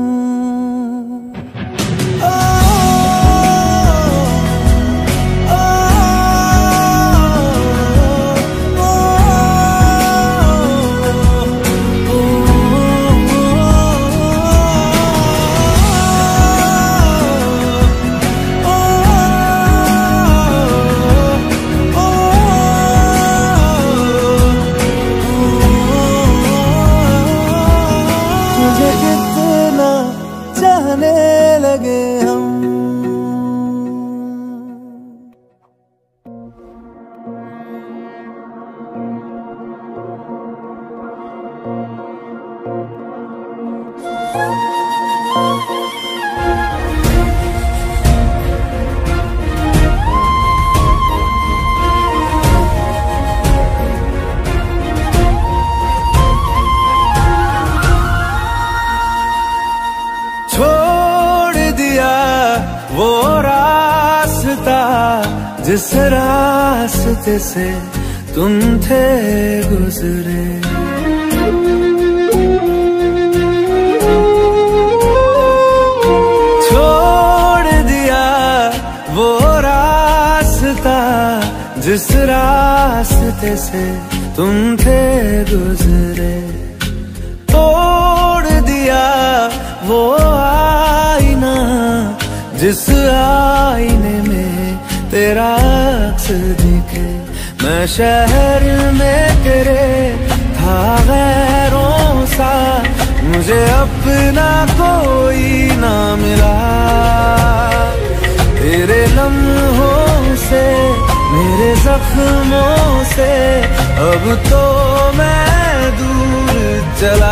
चाहने लगे हम। वो रास्ता जिस रास्ते से तुम थे गुजरे, छोड़ दिया वो रास्ता जिस रास्ते से तुम थे गुजरे। तोड़ दिया वो आईना जिस आईने में तेरा अक्स दिखे। मैं शहर में तेरे था गैरों सा, मुझे अपना कोई ना मिला। तेरे लम्हों से मेरे जख्मों से अब तो मैं दूर चला।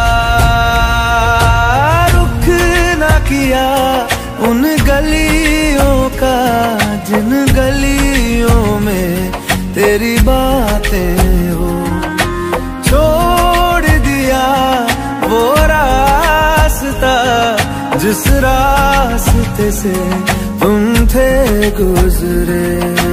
रुख ना किया उन गलियों का जिन गलियों में तेरी बातें हो। छोड़ दिया वो रास्ता जिस रास्ते से तुम थे गुजरे।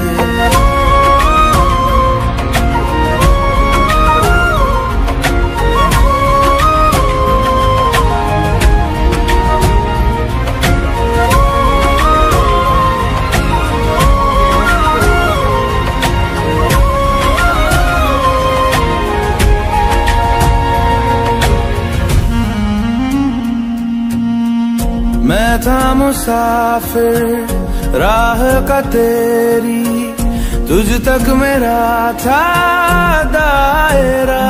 मैं था मुसाफिर राह का तेरी, तुझ तक मेरा था दायरा।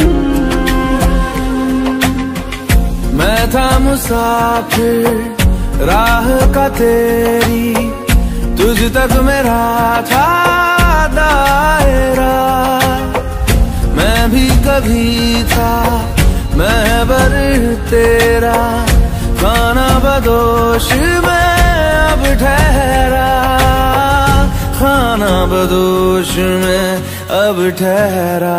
मैं था मुसाफिर राह का तेरी, तुझ तक मेरा था दायरा। मैं भी कभी था महबर तेरा, खाना बदोश में अब ठहरा, खाना बदोश में अब ठहरा।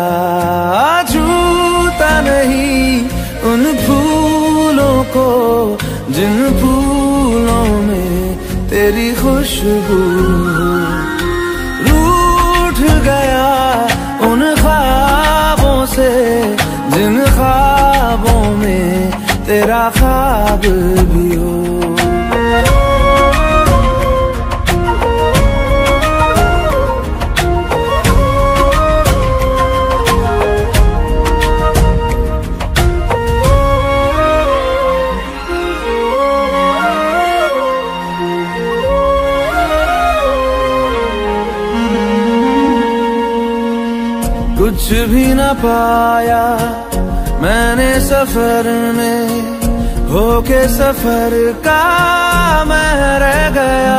छूता नहीं उन फूलों को जिन फूलों में तेरी खुशबू, रूठ गया उन ख्वाबों से जिन ख्वाबों में तेरा ख्वाब भी हो। कुछ भी न पाया मैंने सफर में, होके सफर का मैं रह गया।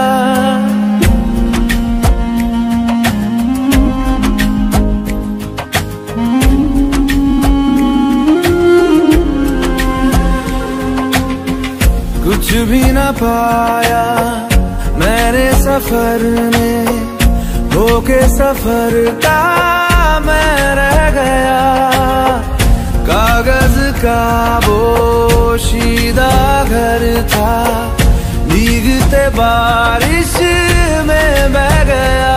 कुछ भी न पाया मैंने सफर में, होके सफर का मैं रह गया। कागज का पोशीदा घर था, भीगते बारिश में बह गया,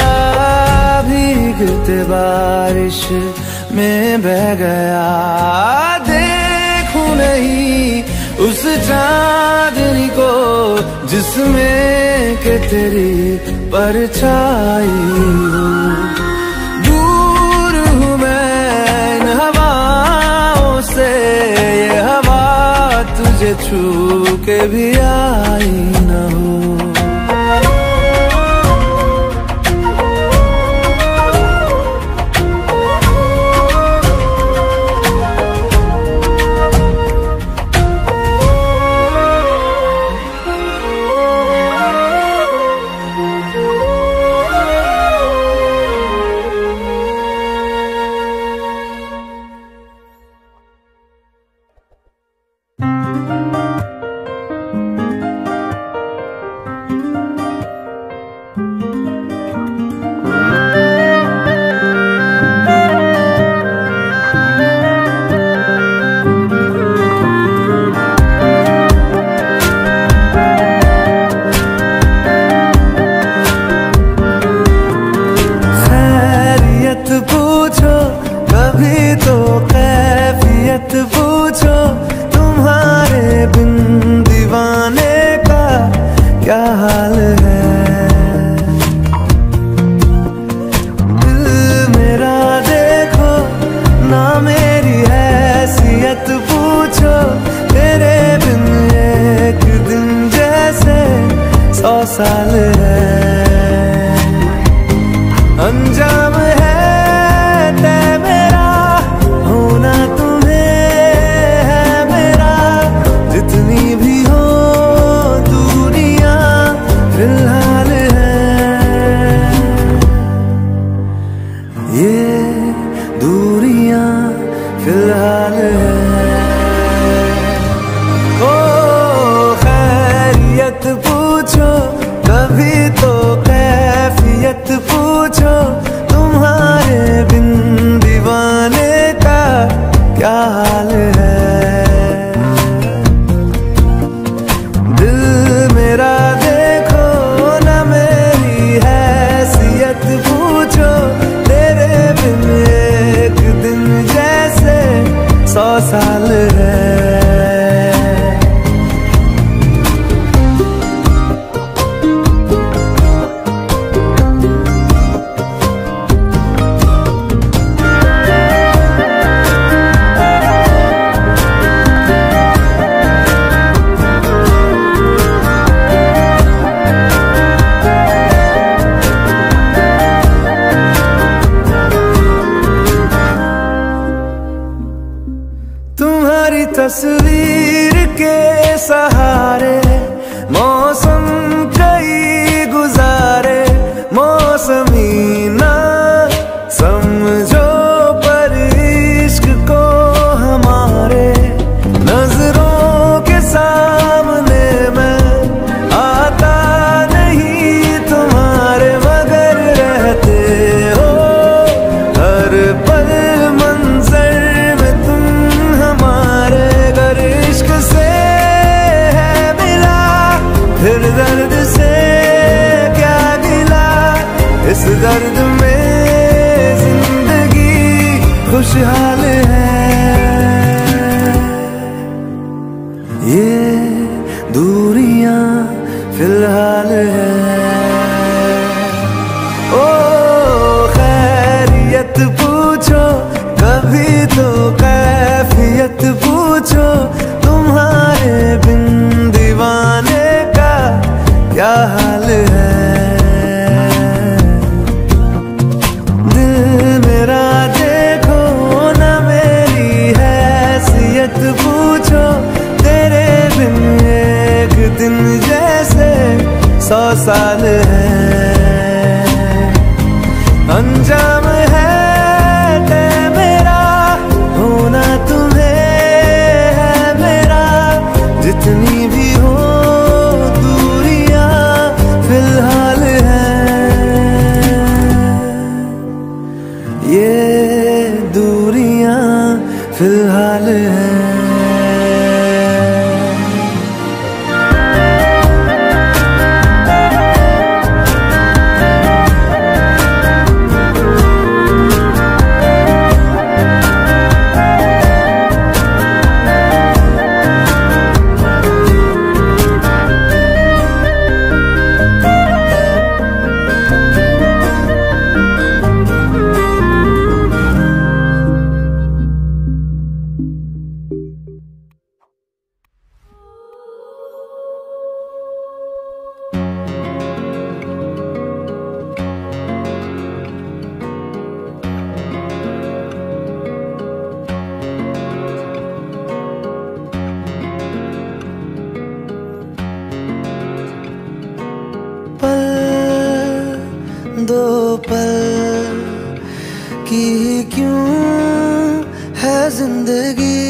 भीगते बारिश में बह गया। देखूं नहीं उस चांदनी को जिसमें के तेरी परछाई हो। ये हवा तुझे छू के भी आई न हो। पूछो तुम्हारे बिन दीवाने का क्या हाल है। दिल मेरा देखो ना मेरी हैसियत पूछो, तेरे बिन एक दिन जैसे 100 साल है। अंजाम है तय मेरा होना तुम्हें है मेरा, जितनी भी हो दूरियां फिलहाल है। ये दूरियां फिलहाल है। ओ खैरियत पूछो कभी तो कैफियत पूछो, तुम्हारे बिन दीवाने का क्या हाल है। दिल मेरा देखो ना मेरी हैसियत पूछो, तेरे बिन एक दिन जैसे 100 साल है। तुम्हारी तस्वीर के सहारे इस दर्द में जिंदगी खुशहाल है। ये दूरियां फिलहाल है। ओ खैरियत पूछो कभी तो कैफियत पूछो, तुम्हारे बिन दीवाने का क्या हाल है। दिल मेरा देखो ना मेरी हैसियत पूछो, तेरे बिन एक दिन जैसे 100 साल है। अंजाम है तय मेरा, होना तुम्हें है मेरा, जितनी भी हो दूरियां फिलहाल है। ये दूरियां फिलहाल है। दो पल की क्यों है जिंदगी,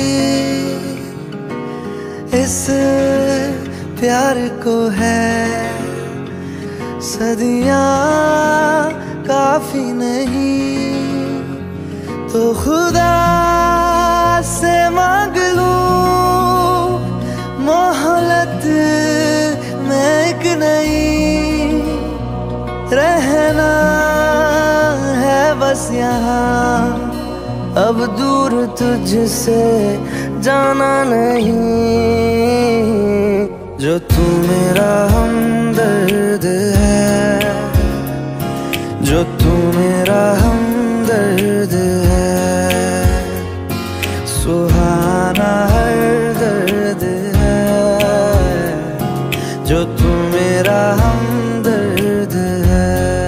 इस प्यार को है सदियां काफी नहीं, तो खुदा से मांग लूं मोहलत में एक नहीं, रहना है बस यहाँ अब दूर तुझसे जाना नहीं। जो तू मेरा हमदर्द है, जो तू मेरा हमदर्द है, सुहाना हर दर्द है, जो तू मेरा हमदर्द है।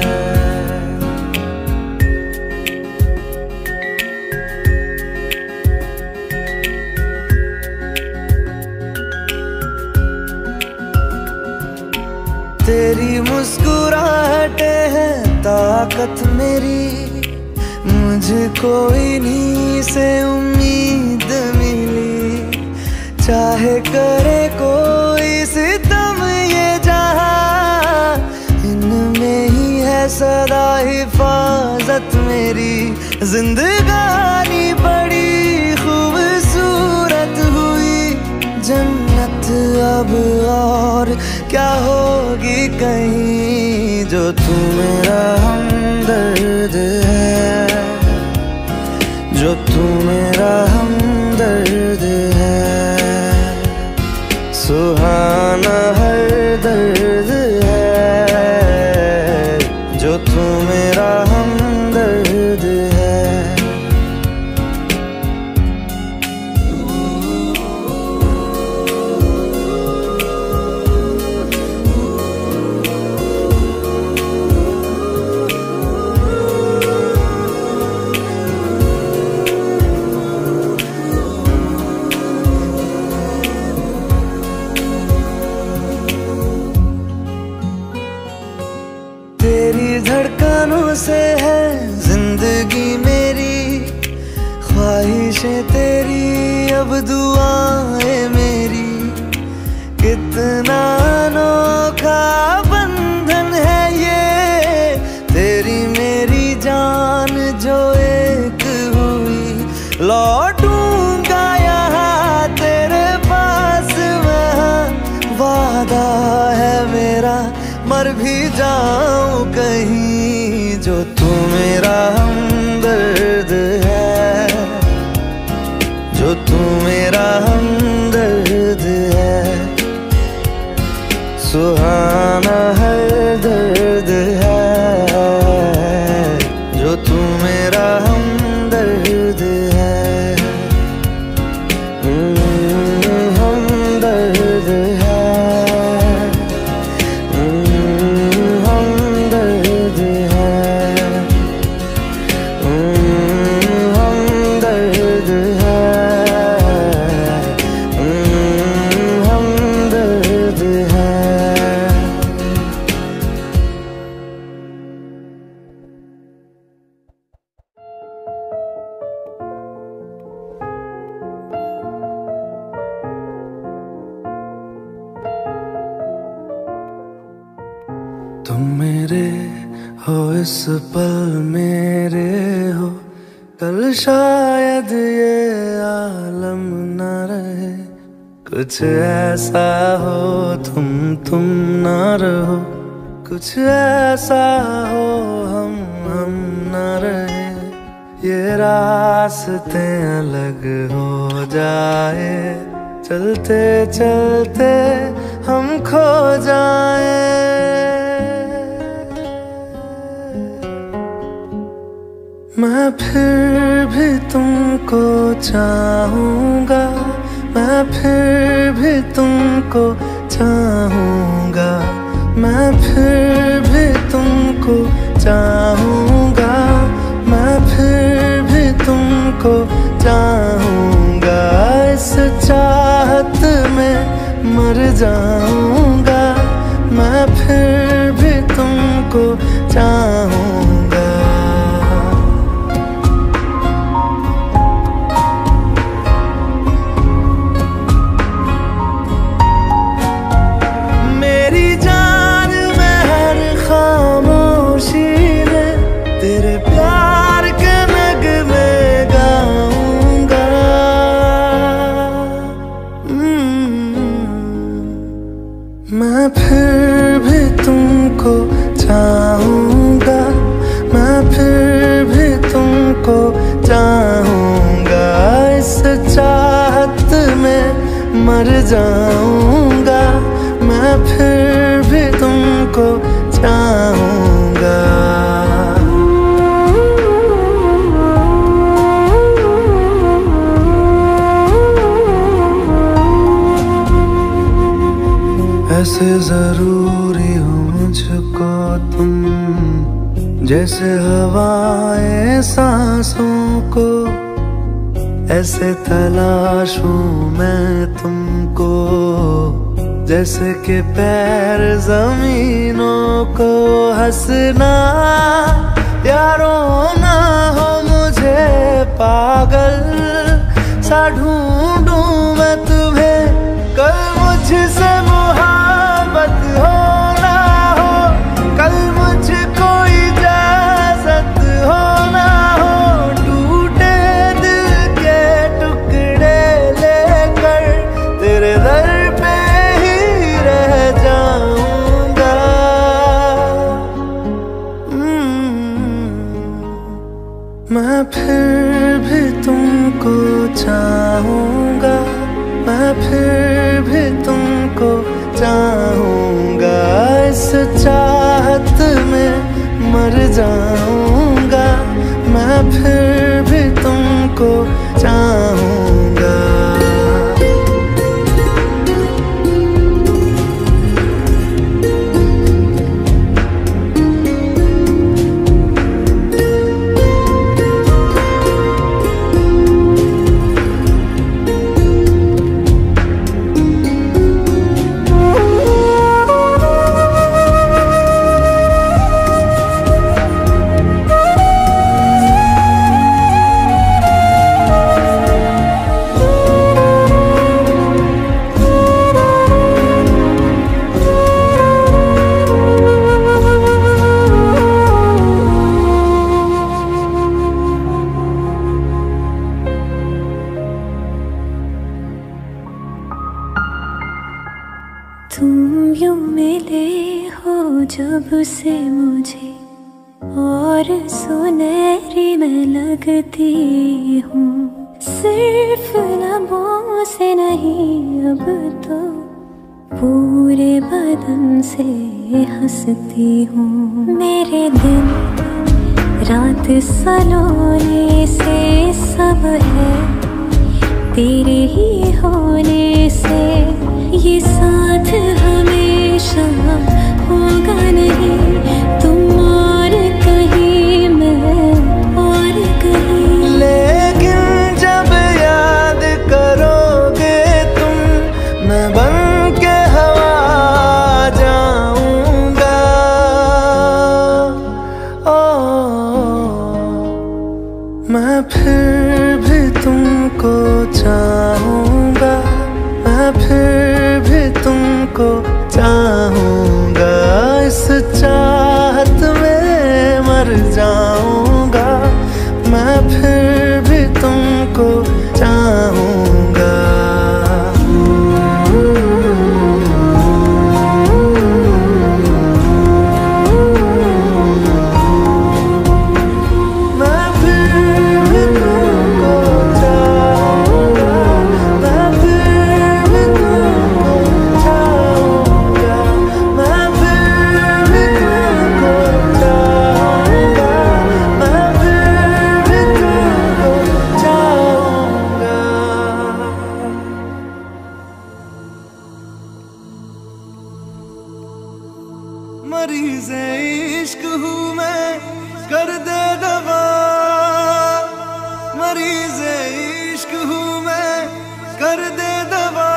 तेरी मुस्कुराहटें हैं ताकत मेरी, मुझको इन्हीं से उम्मीद मिली, चाहे करे कोई सितम ये जहां, इनमें ही है सदा हिफाजत मेरी। जिंदगानी बड़ी खूबसूरत हुई, जन्नत अब और क्या होगी कहीं, जो तू मेरा हमदर्द है, जो तू मेरा हमदर्द है, सुहाना हर दर्द है, जो तू मेरा हमदर्द है। तेरी धड़कनों से है जिंदगी मेरी, ख्वाहिशें तेरी अब दुआएं मेरी, कितना अनोखा बंधन है ये, तेरी मेरी जान जो एक हुई, लौटूंगा यहाँ तेरे पास मैं, वादा है मेरा मर भी जाऊं कहीं, तू मेरा हमदर्द है, जो तू मेरा हमदर्द है। सुहाना हर दर्द है, जो तू मेरा हमदर्द है। हमदर्द है, हमदर्द है, हमदर्द है, हमदर्द है। तुम मेरे हो इस पल मेरे हो, कल शायद ये आलम न रहे। कुछ ऐसा हो तुम ना रहो, कुछ ऐसा हो हम न रहे। ये रास्ते अलग हो जाए, चलते चलते हम खो जाए। मैं फिर भी तुमको चाहूँगा, मैं फिर भी तुमको चाहूँगा, मैं फिर भी तुमको चाहूँगा, मैं फिर भी तुमको चाहूँगा। इस चाहत में मर जाऊँगा, मैं फिर भी तुमको चाहूँगा। मैं फिर भी तुमको चाहूँगा, मैं फिर भी तुमको चाहूँगा। इस चाहत में मर जाऊँगा, मैं फिर भी तुमको चाहूँगा। ऐसे जरूरी हो मुझको तुम, जैसे हवाएं सांसों को। ऐसे तलाशूं मैं तुमको, जैसे कि पैर जमीनों को। हंसना या रोना हो मुझे पागल सा ढूंढूं मैं तुम्हें। कल मुझसे मोहब्बत हो ना हो, कल मुझको इजाजत हो ना हो। टूटे दिल के टुकड़े लेकर तेरे दर पे ही रह जाऊंगा। मैं फिर भी तुमको चाहूँगा, मैं फिर भी तुमको चाहूँगा। इस चाहत में मर जाऊँगा, मैं फिर भी तुमको चाहूँगा। तुम यूं मिले हो जब से मुझे, और सुनहरी मैं लगती हूँ, सिर्फ लबों से नहीं अब तो पूरे बदन से हंसती हूँ। मेरे दिन रात सलोने से सब है तेरे ही होने से, ये साथ हमेशा होगा नहीं, तुम और कहीं मैं और कहीं। लेकिन जब याद करोगे तुम, मैं बन के हवा जाऊंगा। मैं फिर भी तुमको चाहूंगा, मैं फिर भी तुमको चाहूंगा, इस चाहत में मर जाऊंगा, मैं फिर भी तुमको चाहूंगा। मरीज़े इश्क हूँ मैं, कर दे दवा, मरीज़े इश्क हूँ मैं, कर दे दवा।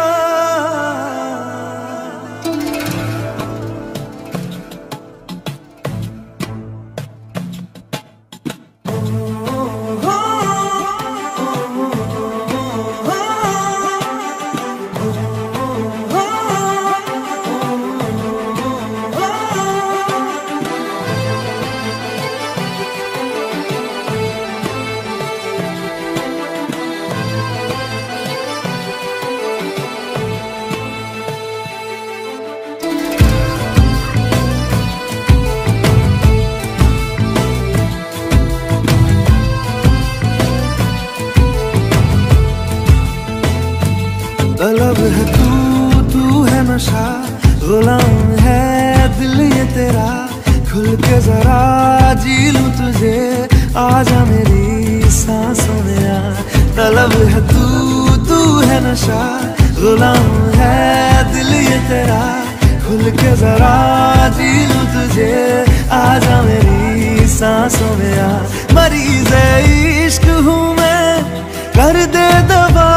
तलब है तू है नशा, गुलाम है दिल ये तेरा, खुल के जरा जी लूं तुझे, आजा मेरी सांसों में आ। तलब है तू है नशा, गुलाम है दिल ये तेरा, खुल के जरा जी लूं तुझे, आजा मेरी सांसों में आ। मरीज़े इश्क हूँ मैं, कर दे दवा,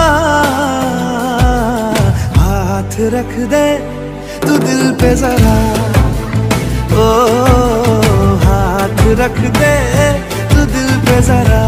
हाथ रख दे तू दिल पे जरा, ओ हाथ रख दे तू दिल पे जरा।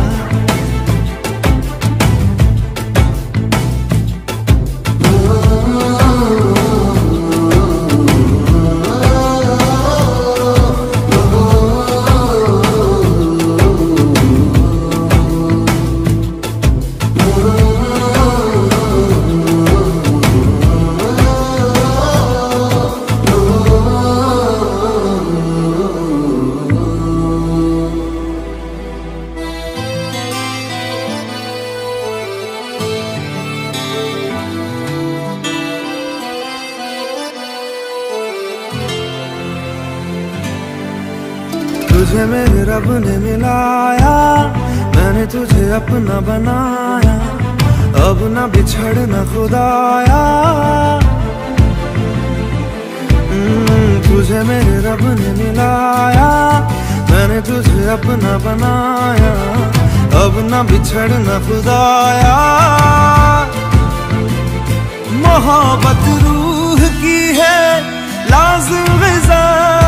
तुझे मेरे रब ने मिलाया, मैंने तुझे अपना बनाया, अब ना बिछड़ना खुदाया। तुझे मेरे रब ने मिलाया, मैंने तुझे अपना बनाया, अब ना बिछड़ना खुदाया। मोहब्बत रूह की है लाज़िम ग़िज़ा,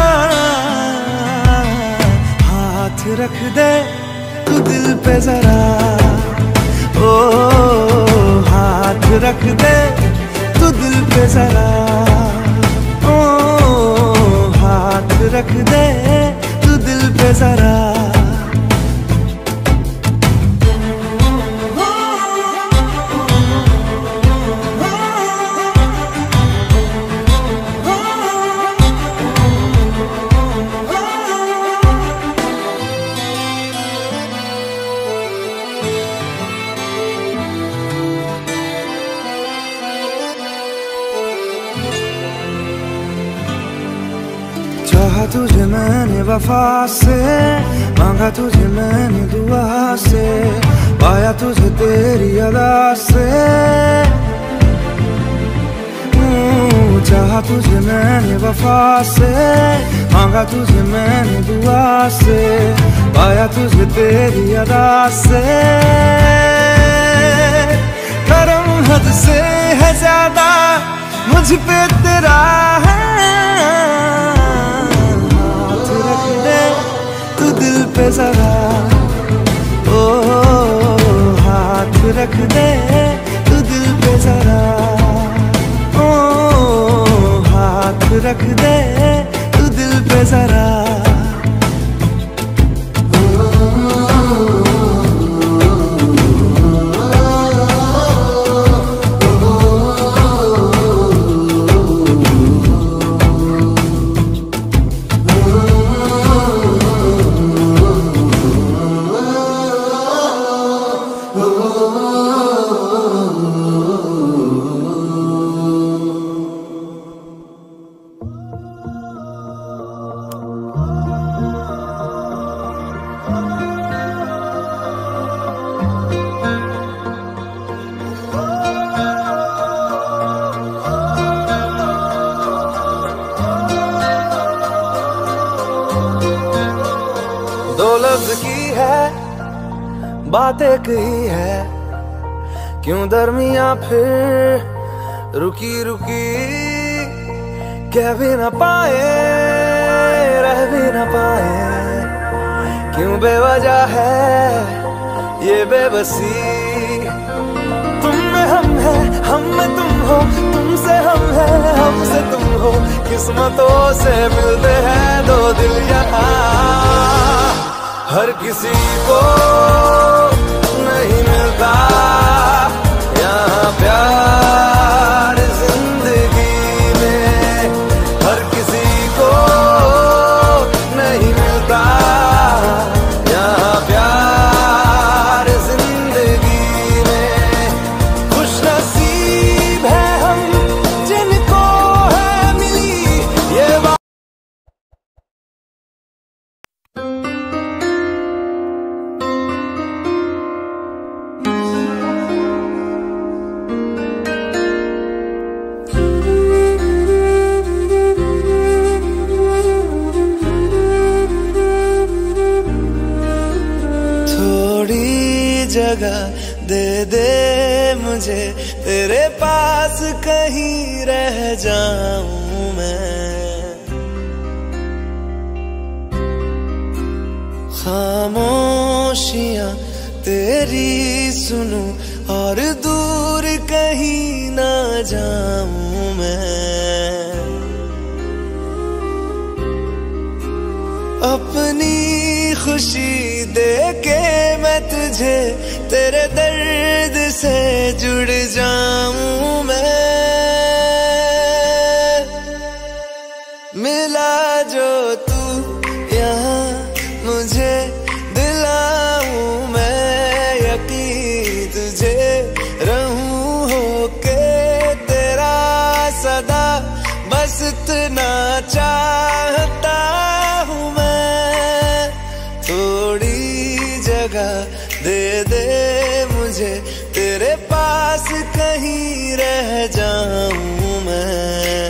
हाथ रख दे तू दिल पे जरा, ओ हाथ रख दे तू दिल पे जरा, ओ हाथ रख दे तू दिल पे जरा। तुझे मैंने वफा से, मांगा तुझे मैंने दुआ से, पाया तुझे तेरी अदा से। चाहा तुझे मैंने वफा से, मांगा तुझे मैंने दुआ से, पाया तुझे तेरी अदा से। करम हद से है ज्यादा मुझ पे तेरा है, हाथ रख दे तू दिल पे जरा, ओ हाथ रख दे तू दिल पे जरा, ओ हाथ रख दे तू दिल पे जरा। दो लफ्ज की है बात एक ही है, क्यों दरमिया फिर रुकी रुकी, कह भी न पाए रह भी न पाए, क्यों बेवजह है ये बेबसी। तुम में हम है, हम में तुम हो, तुमसे हम है, हमसे तुम हो, किस्मतों से मिलते हैं दो दिल यहाँ। हर किसी को नहीं मिलता यहाँ प्यार जिंदगी में, हर किसी को नहीं मिलता यहाँ प्यार जिंदगी में। खुश नसीब है हम जिनको है मिली ये बात। जगह दे दे मुझे तेरे पास, कहीं रह जाऊं मैं। खामोशियां तेरी सुनूं और दूर कहीं ना जाऊं मैं। अपनी खुशी दे के मैं तुझे तेरे दर्द से जुड़ जाऊं मैं। मिला जो तू यहाँ मुझे दिलाऊं मैं यकीन तुझे रहूं होके तेरा सदा, बस इतना चाहता हूँ मैं। थोड़ी जगह दे दे मुझे तेरे पास, कहीं रह जाऊं मैं।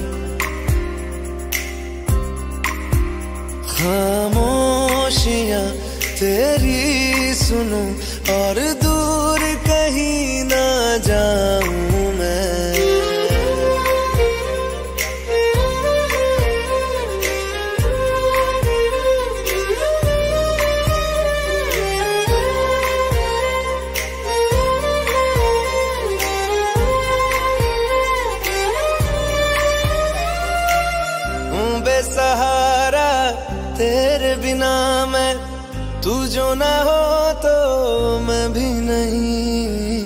खामोशियां तेरी सुनूं और दूर कहीं ना जाऊं मैं। बेसहारा तेरे बिना मैं, तू जो ना हो तो मैं भी नहीं।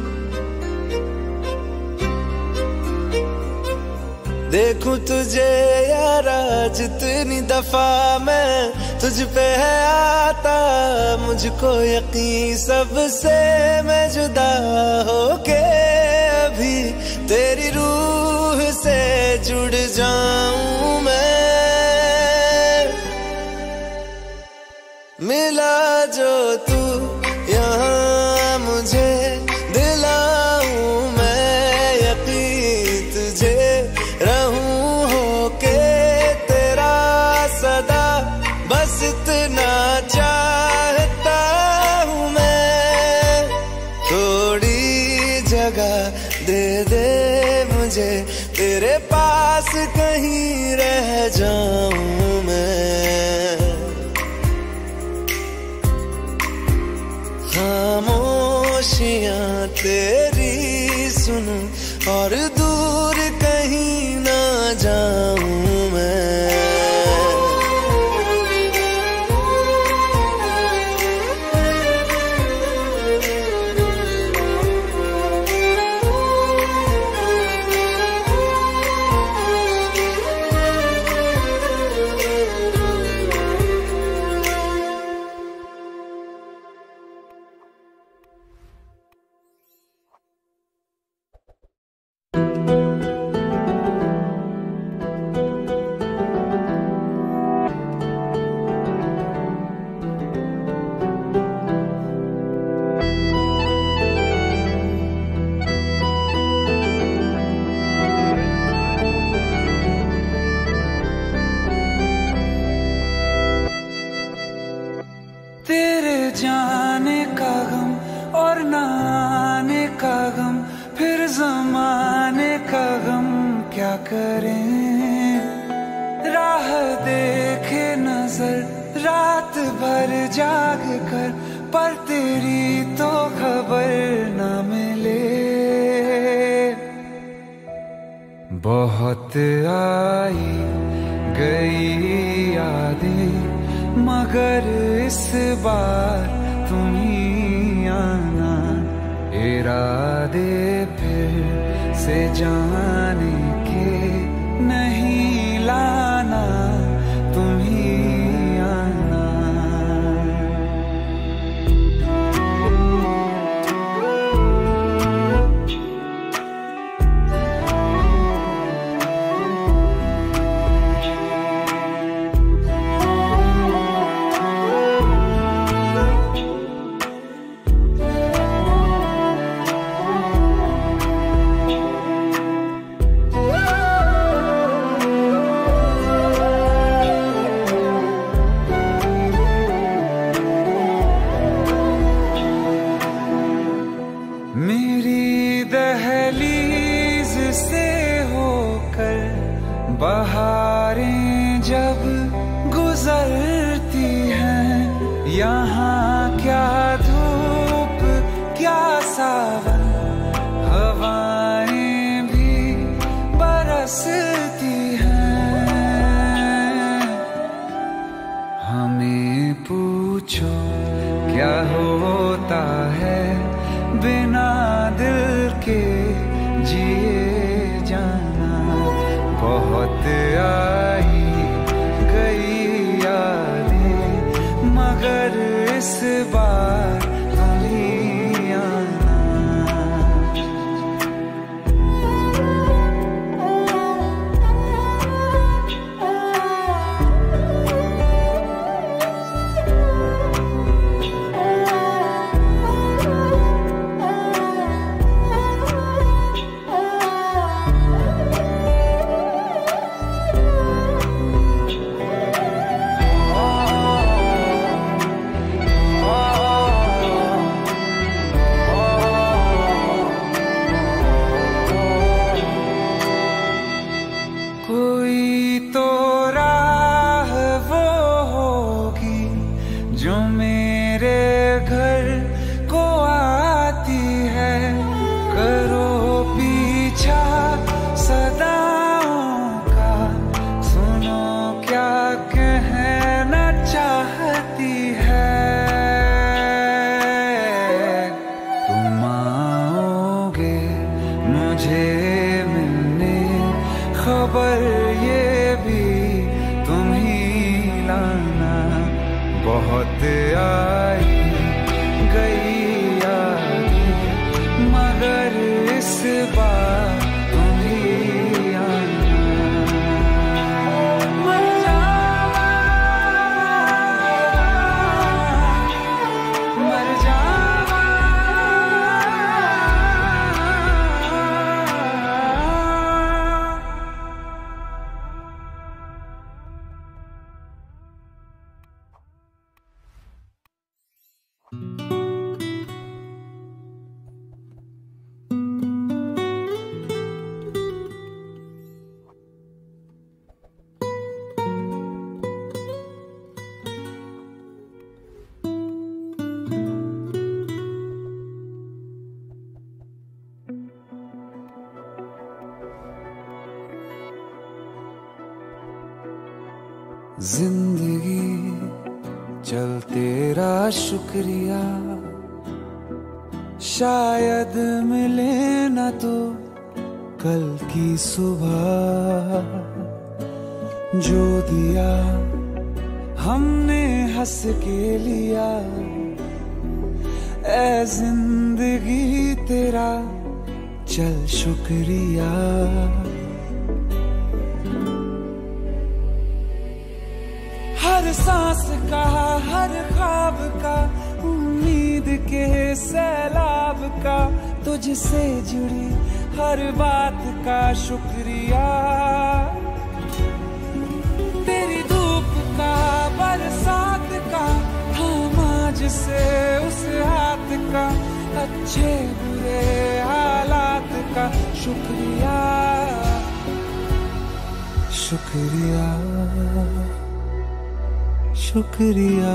देखूं तुझे यारा जितनी दफा मैं तुझ पे है आता, मुझको यकीन सबसे मैं जुदा होके अभी तेरी रूह से जुड़ जाऊं मैं। मुझे तेरे पास कहीं रह जाऊं मैं। खामोशियां तेरी सुनूं और दूर कहीं ना जाऊं मैं। तेरे जाने का गम और न आने का गम, फिर ज़माने का गम क्या करें। राह देखे नजर रात भर जाग कर, पर तेरी तो खबर न मिले। बहुत आई गई यादें मगर इस बार तुम ही आना। इरादे फिर से जाने के नहीं लाना, तुम ही आना। मेरी दहलीज से होकर बहारें जब गुजरती हैं, यहाँ क्या धूप क्या सावन, हवाएं भी बरसती हैं। हमें पूछो क्या होता है बिना दिल के जिए जाना। बहुत आई गई यादें मगर जिंदगी चल तेरा शुक्रिया, शायद मिले ना तो कल की सुबह। जो दिया हमने हंस के लिया, ऐ जिंदगी तेरा चल शुक्रिया। हर सांस का, हर ख्वाब का, उम्मीद के सैलाब का, तुझसे जुड़ी हर बात का शुक्रिया। तेरी धूप का, बरसात का, थामा जिसे उस हाथ का, अच्छे बुरे हालात का शुक्रिया। शुक्रिया शुक्रिया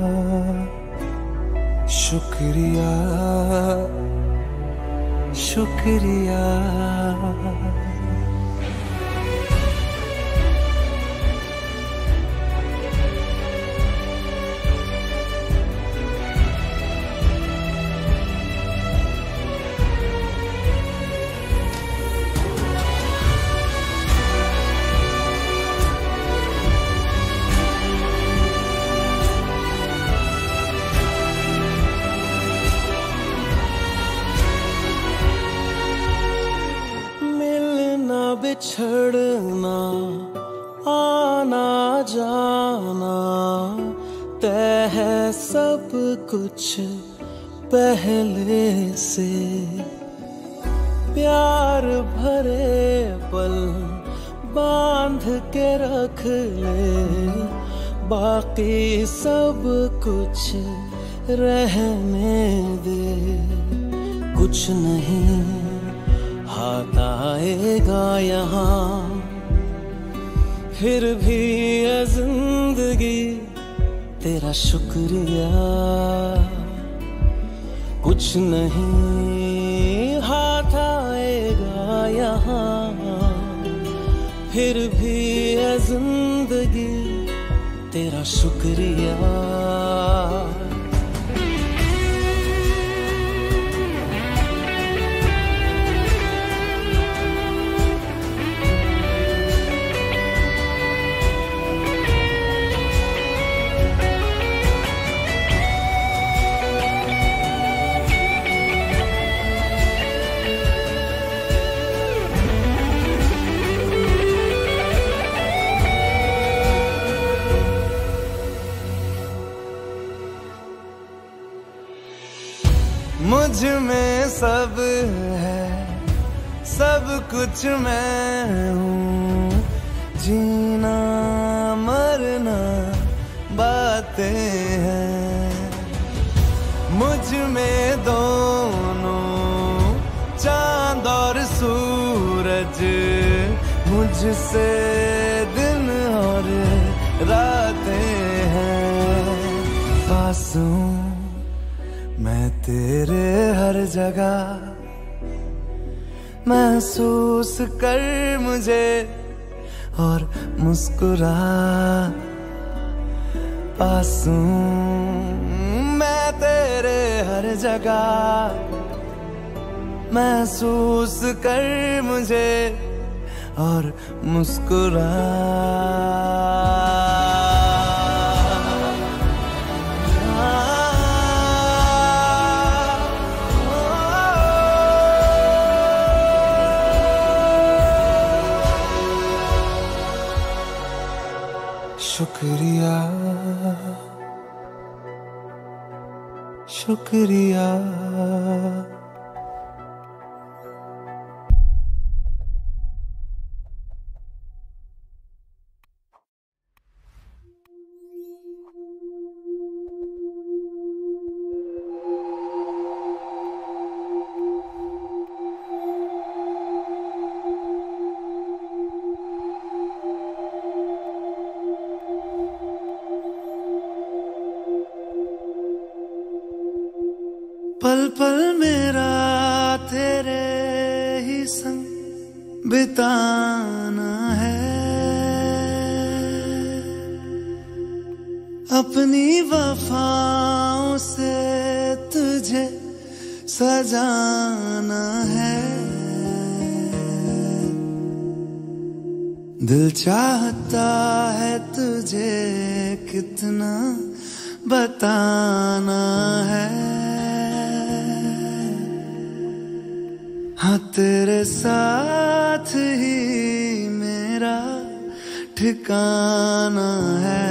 शुक्रिया शुक्रिया। बिछड़ना, आना जाना, तय है सब कुछ पहले से। प्यार भरे पल बांध के रख ले, बाकी सब कुछ रहने दे। कुछ नहीं हाथ आएगा यहाँ, फिर भी है जिंदगी तेरा शुक्रिया। कुछ नहीं हाथ आएगा यहाँ, फिर भी है जिंदगी तेरा शुक्रिया। मुझ में सब है, सब कुछ मैं हूँ। जीना मरना बातें हैं, मुझ में दोनों चांद और सूरज, मुझसे दिन और रातें हैं। पास हूँ मैं तेरे हर जगह, महसूस कर मुझे और मुस्कुरा। पास हूँ मैं तेरे हर जगह, महसूस कर मुझे और मुस्कुरा। शुक्रिया शुक्रिया। पल पल मेरा तेरे ही संग बिताना है। अपनी वफाओं से तुझे सजाना है। दिल चाहता है तुझे कितना बताना है। हाँ तेरे साथ ही मेरा ठिकाना है।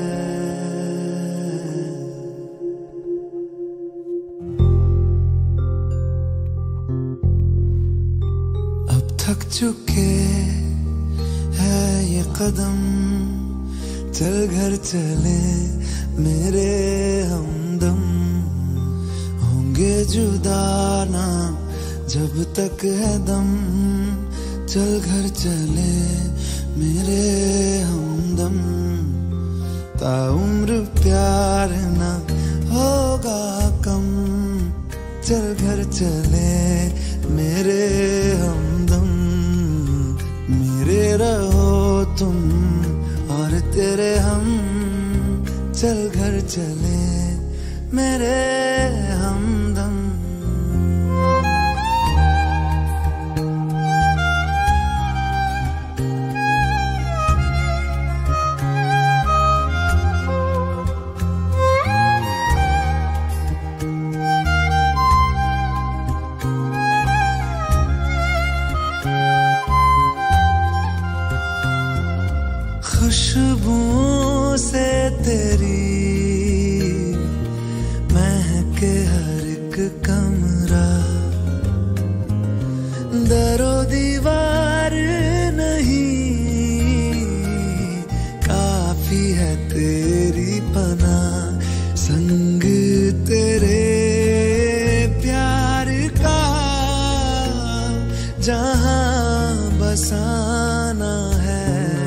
अब थक चुके है ये कदम, चल घर चले मेरे हमदम। होंगे जुदा ना जब तक है दम, चल घर चले मेरे हमदम। ताउम्र प्यार ना होगा कम, चल घर चले मेरे हमदम। मेरे रहो तुम और तेरे हम, चल घर चले मेरे हमदम। खुशबुओं से तेरी महके हर एक कमरा। दरो दीवार नहीं काफी है तेरी पनाह। संग तेरे प्यार का जहां बसाना है।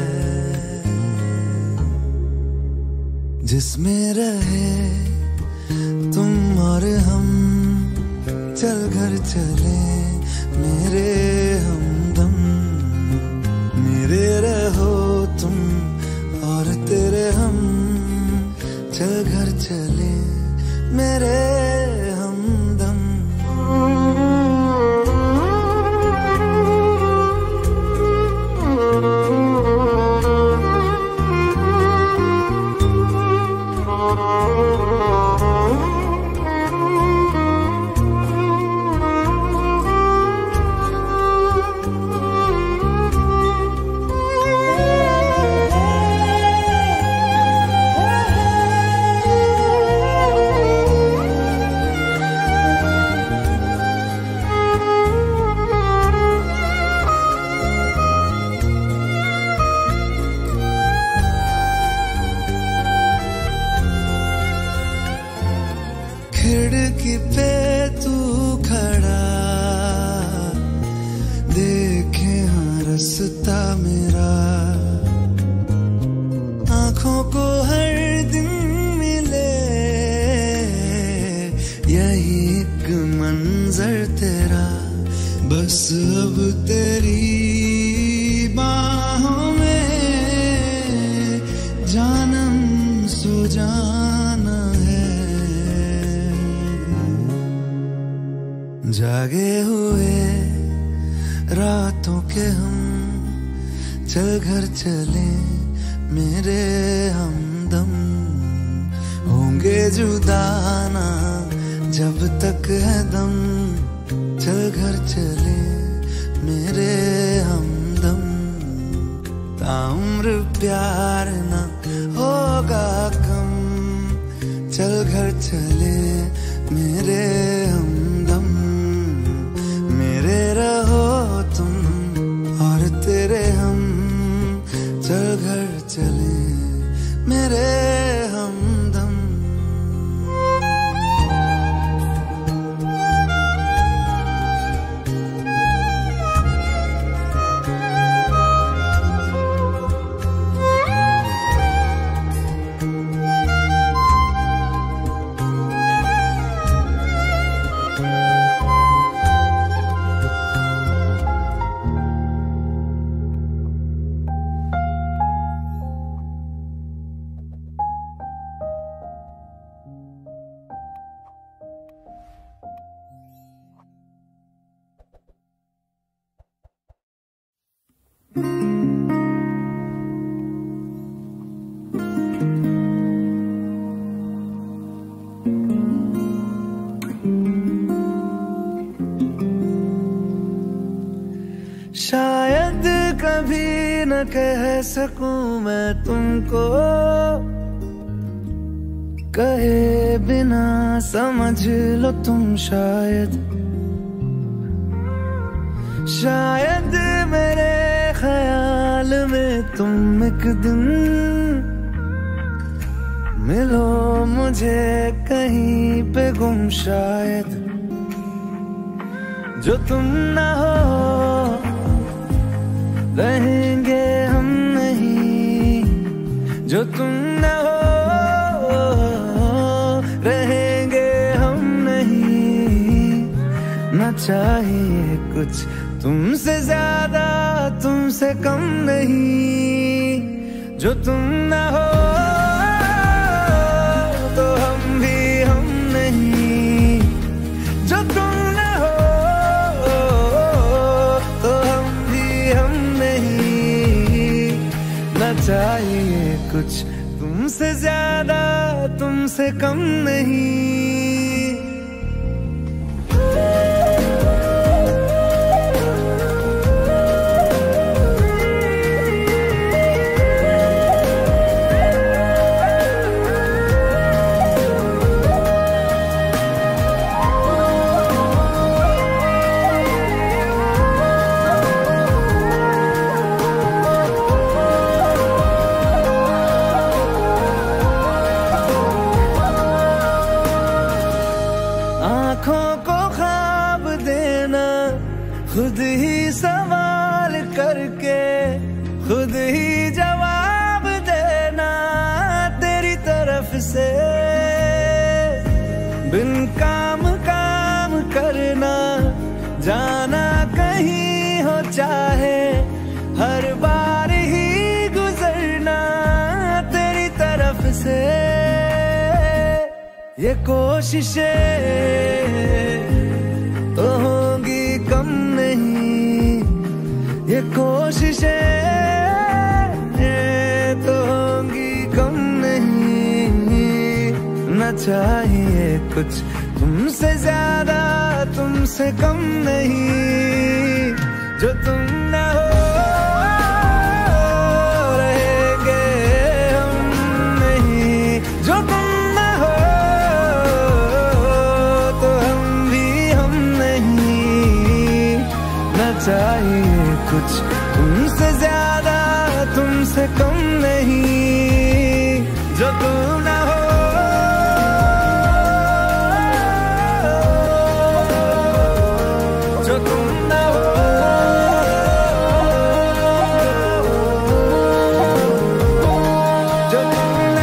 जिसमें रहे तुम और हम, चल घर चले मेरे हमदम। मेरे रहो तुम और तेरे हम, चल घर चले मेरे हमदम। खिड़की पे तू खड़ा देखे हाँ रास्ता मेरा। आँखों को हर दिन मिले यही एक मंजर तेरा। बस अब तेरी बाहों में जानम सो जाना है। जागे हुए रातों के हम, चल घर चले मेरे हमदम। होंगे जुदा ना जब तक है दम, चल घर चले मेरे हमदम। ताउम्र प्यार ना होगा कम, चल घर चले मेरे हमदम। मेरे रहो तुम और तेरे हम, चल घर चले मेरे हमदम। शायद कभी न कह सकूं मैं तुमको, कहे बिना समझ लो तुम शायद। शायद मेरे ख्याल में तुम एक दिन मिलो मुझे कहीं पे गुम शायद। जो तुम ना हो रहेंगे हम नहीं, जो तुम ना हो रहेंगे हम नहीं। न चाहिए कुछ तुमसे ज्यादा तुमसे कम नहीं। जो तुम ना हो तो हम भी हम नहीं, जो तुम ना हो तो हम भी हम नहीं। न चाहिए कुछ तुमसे ज्यादा तुमसे कम नहीं। आँखों को ख्वाब देना, खुद ही सवाल करके खुद ही जवाब देना तेरी तरफ से। बिन काम काम करना, जाना कहीं हो चाहे हर बार ही गुजरना तेरी तरफ से। ये कोशिशें तो होंगी कम नहीं, ये कोशिशें तो होंगी कम नहीं। न चाहिए कुछ तुमसे ज्यादा तुमसे कम नहीं। जो तुम ना हो रहेंगे हम नहीं, जो तुम चाहिए कुछ तुमसे ज्यादा तुमसे कम नहीं। जो तुम ना हो जो तुम ना हो जो तुम ना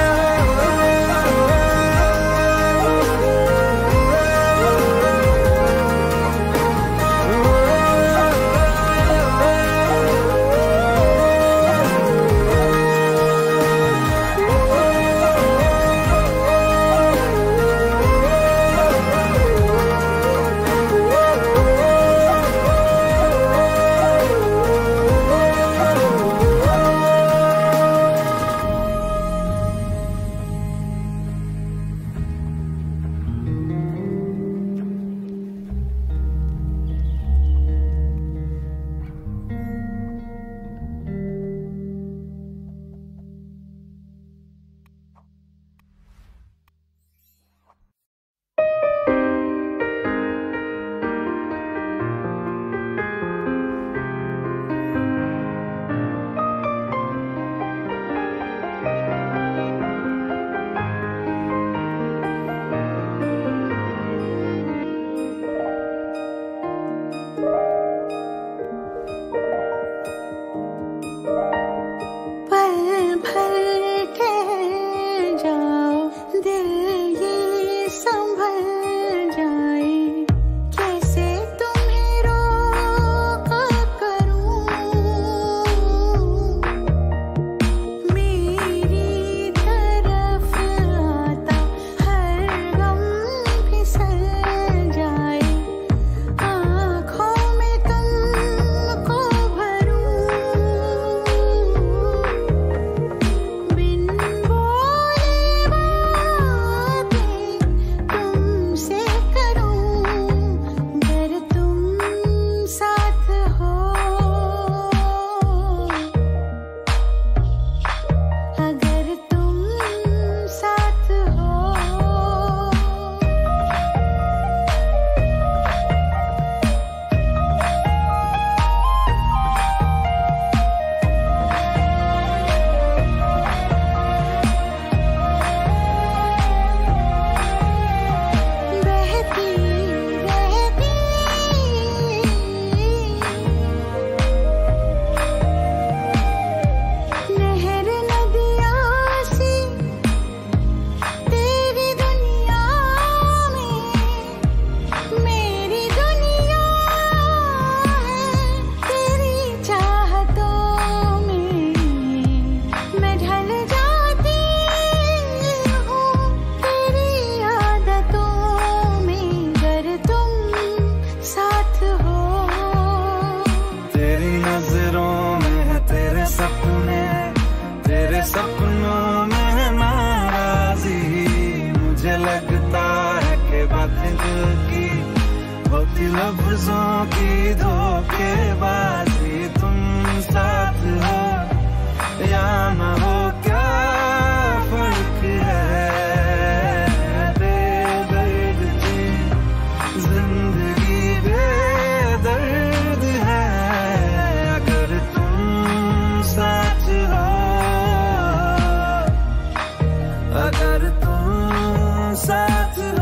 लफ्जों की धोखेबाजी, तुम साथ हो या न हो क्या फर्क है। बेदर्द की जिंदगी बेदर्द है, अगर तुम साथ हो, अगर तुम साथ हो।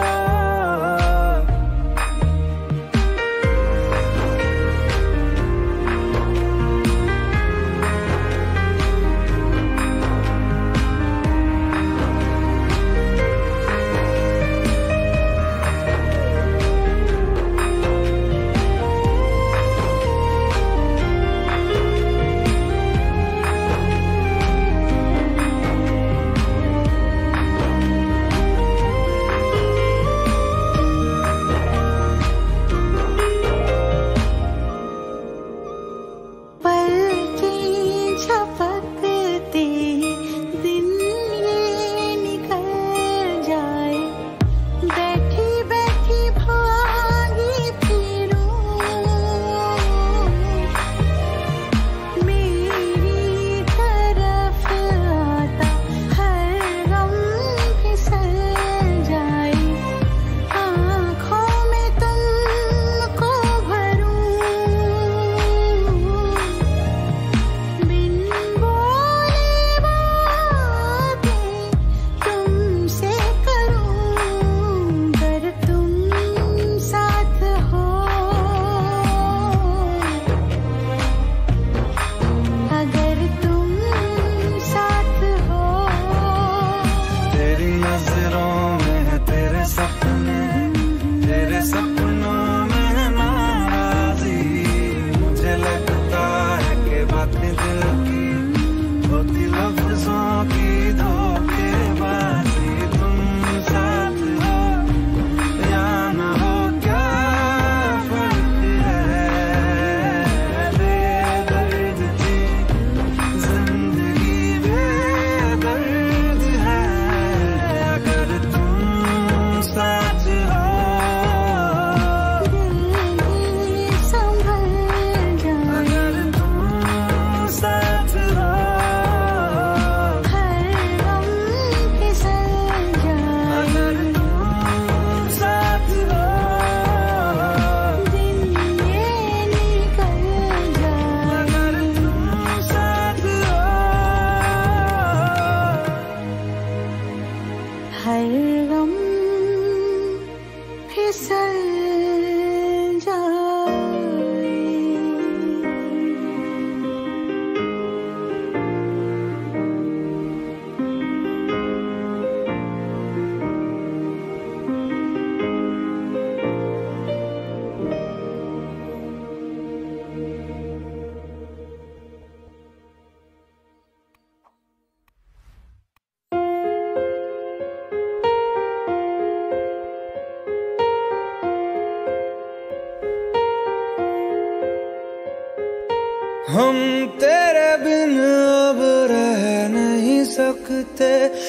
हम तेरे बिन अब रह नहीं सकते,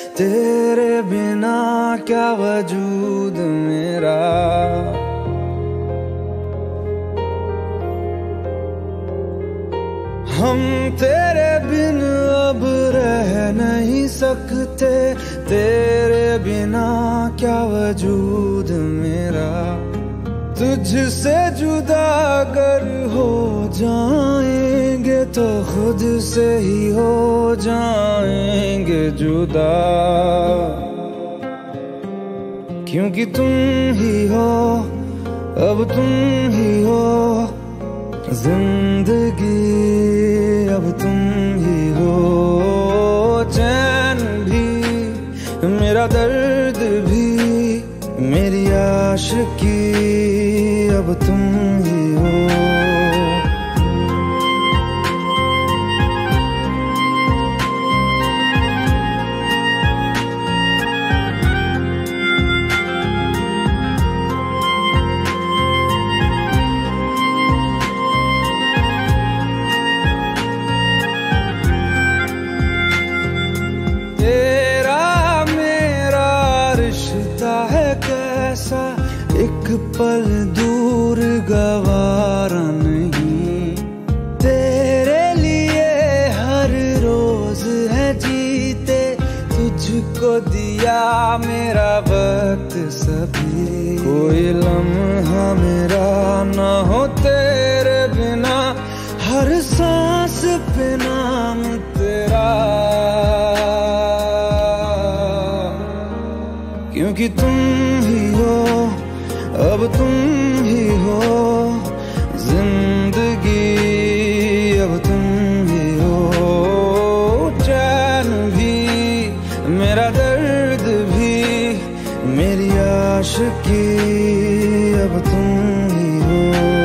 तेरे बिना क्या वजूद मेरा। हम तेरे बिन अब रह नहीं सकते, तेरे बिना क्या वजूद मेरा। तुझसे जुदा अगर हो जाएंगे तो खुद से ही हो जाएंगे जुदा, क्योंकि तुम ही हो, अब तुम ही हो जिंदगी, अब तुम ही हो। चैन भी मेरा दर्द भी मेरी आशिकी, अब तुम ही हो। एक पल दूर को दिया मेरा वक्त सभी, कोई लम्हा मेरा ना हो तेरे बिना, हर सांस पे नाम तेरा, क्योंकि तुम ही हो, अब तुम ही हो जिंदगी, अब तुम ही हो चैन भी, मेरा दर्द भी, मेरी आशिकी, अब तुम ही हो।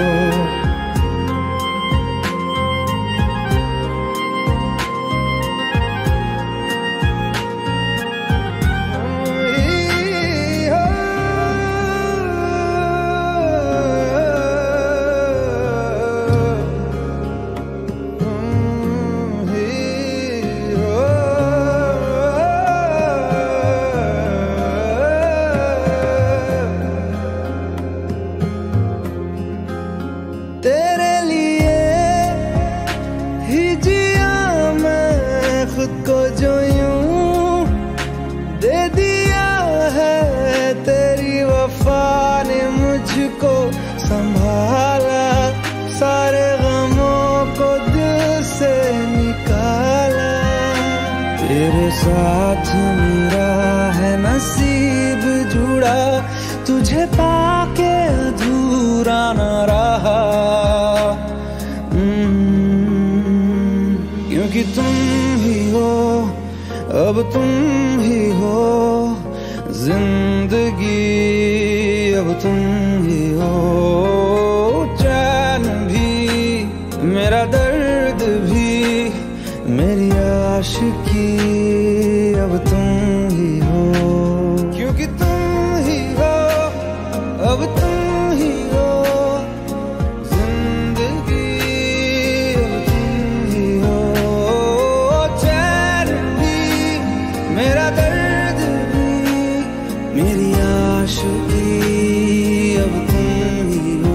तेरे लिए ही जिया मैं खुद को जो यूं दे दिया है, तेरी वफा ने मुझको संभाला, सारे गमों को दिल से निकाला, तेरे साथ मेरा है नसीब जुड़ा, तुझे पाके अधूरा न रहा, क्योंकि तुम ही हो, अब तुम ही हो जिंदगी, अब तुम ही हो चैन भी, मेरा दर्द भी, मेरी आशिकी, अब तुम ही हो, क्योंकि तुम ही हो, अब तुम ही हो जिंदगी, अब तुम ही हो चैन भी, मेरा दर्द भी, मेरी आशिकी, अब तुम ही हो।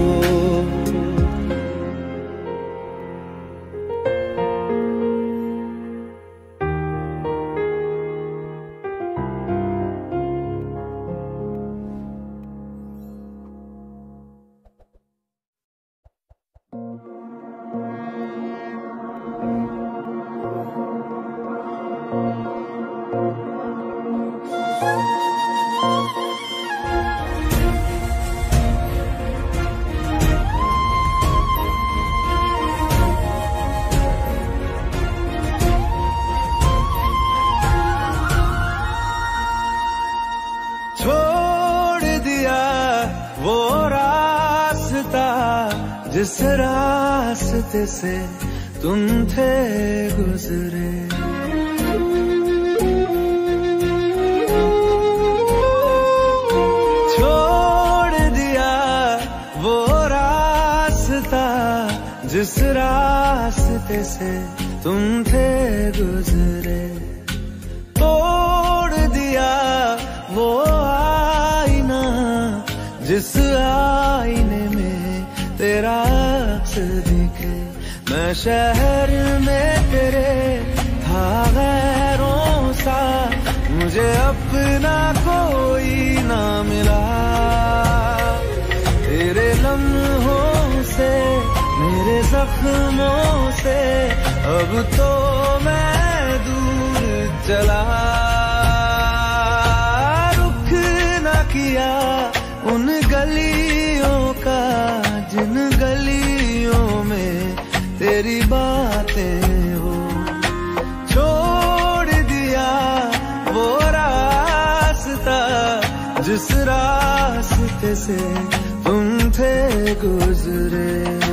छोड़ दिया वो रास्ता जिस रास्ते से तुम थे गुजरे, छोड़ दिया वो रास्ता जिस रास्ते से तुम थे गुजरे, तोड़ दिया वो आईना जिस आईने में तेरा अक्स दिखे, मैं शहर में तेरे था गैरों सा, मुझे अपना कोई ना मिला, तेरे लम्हों से मेरे जख्मों से अब तो मैं दूर चला, रुख न किया उन गलियों का जिन गलियों में तेरी बातें हो, छोड़ दिया वो रास्ता जिस रास्ते से तुम थे गुजरे।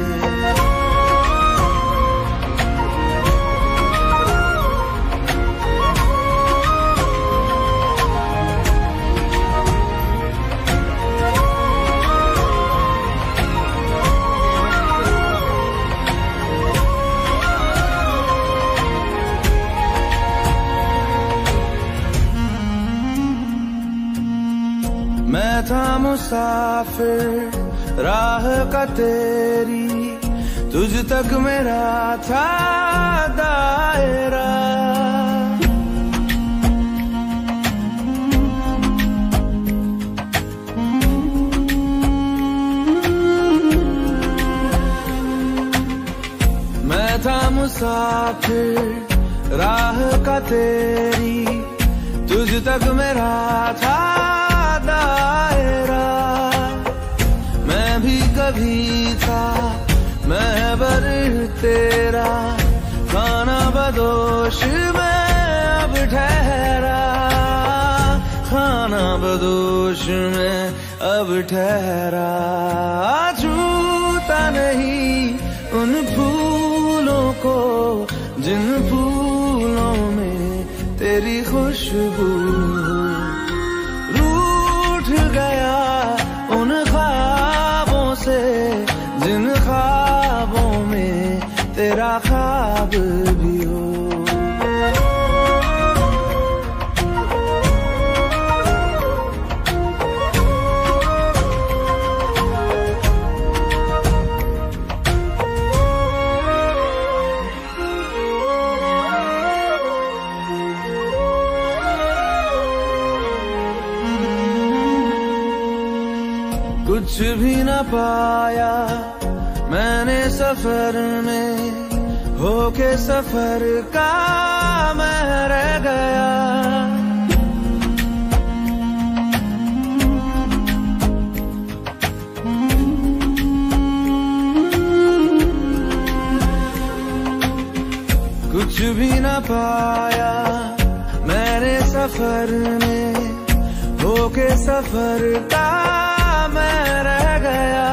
मैं था मुसाफिर राह का तेरी, तुझ तक मेरा था दायरा, मुसाफिर राह का तेरी, तुझ तक मेरा था दायरा। मैं भी कभी था महबर तेरा, खाना बदोश में अब ठहरा, खाना बदोश में अब ठहरा। छूता नहीं उन फूलों को जिन फूलों में तेरी खुशबू, रूठ गया उन ख्वाबों से जिन ख्वाबों में तेरा ख्वाब भी हो। कुछ भी न पाया मैंने सफर में, होके सफर का मैं रह गया। कुछ भी न पाया मैंने सफर में, होके सफर का मैं रह गया।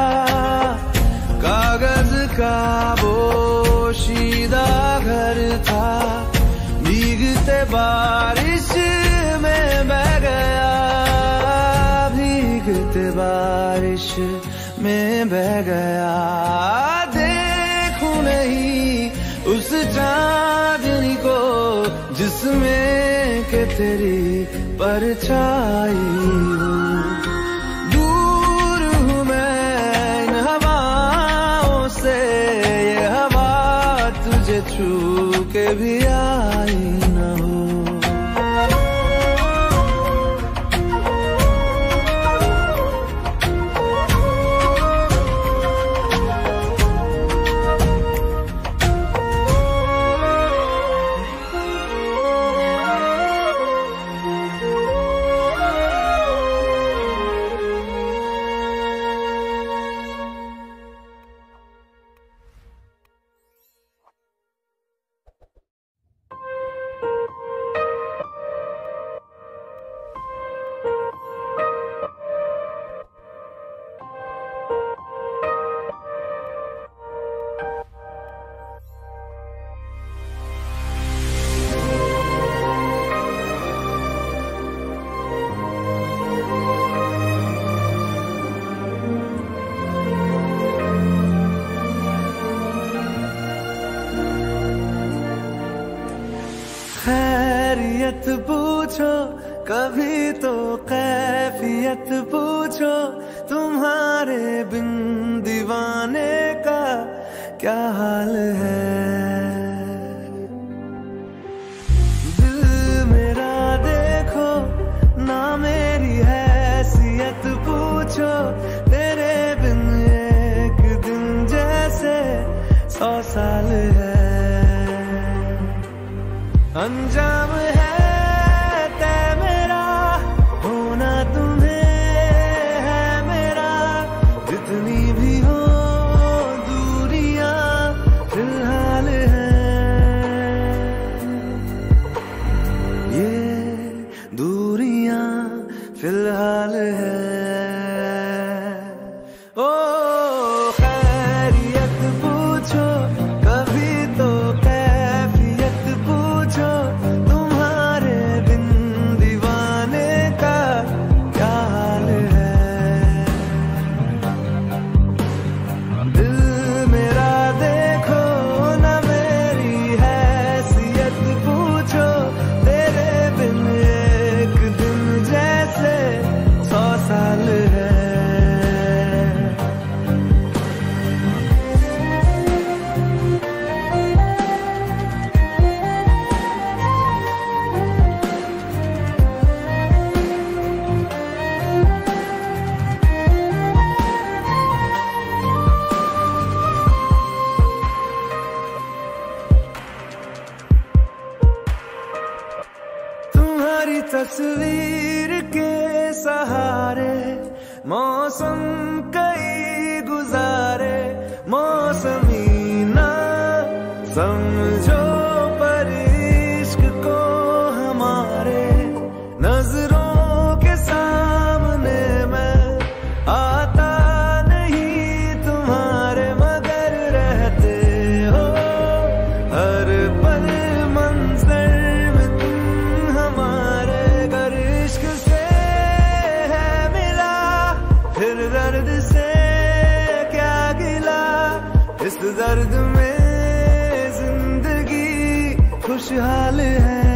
कागज का पोशीदा घर था, भीगते बारिश में बह गया, भीगते बारिश में बह गया। देखूं नहीं उस चांदनी को जिसमें के तेरी परछाई हो। ये हवा तुझे छू के भी आई न हो। खैरियत पूछो कभी तो कैफियत पूछो, तुम्हारे बिन दीवाने का क्या हाल है। दिल मेरा देखो ना मेरी हैसियत पूछो, तेरे बिन एक दिन जैसे 100 साल है। अंजाम है तय मेरा होना तुम्हें है मेरा, जितनी भी हो दूरियां फिलहाल हैं, ये दूरियां फिलहाल हैं। ओ खैरियत पूछो कभी तो कैफियत पूछो, तुम्हारे तस्वीर के सहारे मौसम कई गुजारे, मौसमी ना समझो पर इश्क को हमारे, नजरों के सामने मैं आता नहीं तुम्हारे, मगर रहते हो हर पल मंजर में तुम हमारे। अगर इश्क से है मिला फिर दर्द से क्या गिला, इस दर्द में जिंदगी खुशहाल है।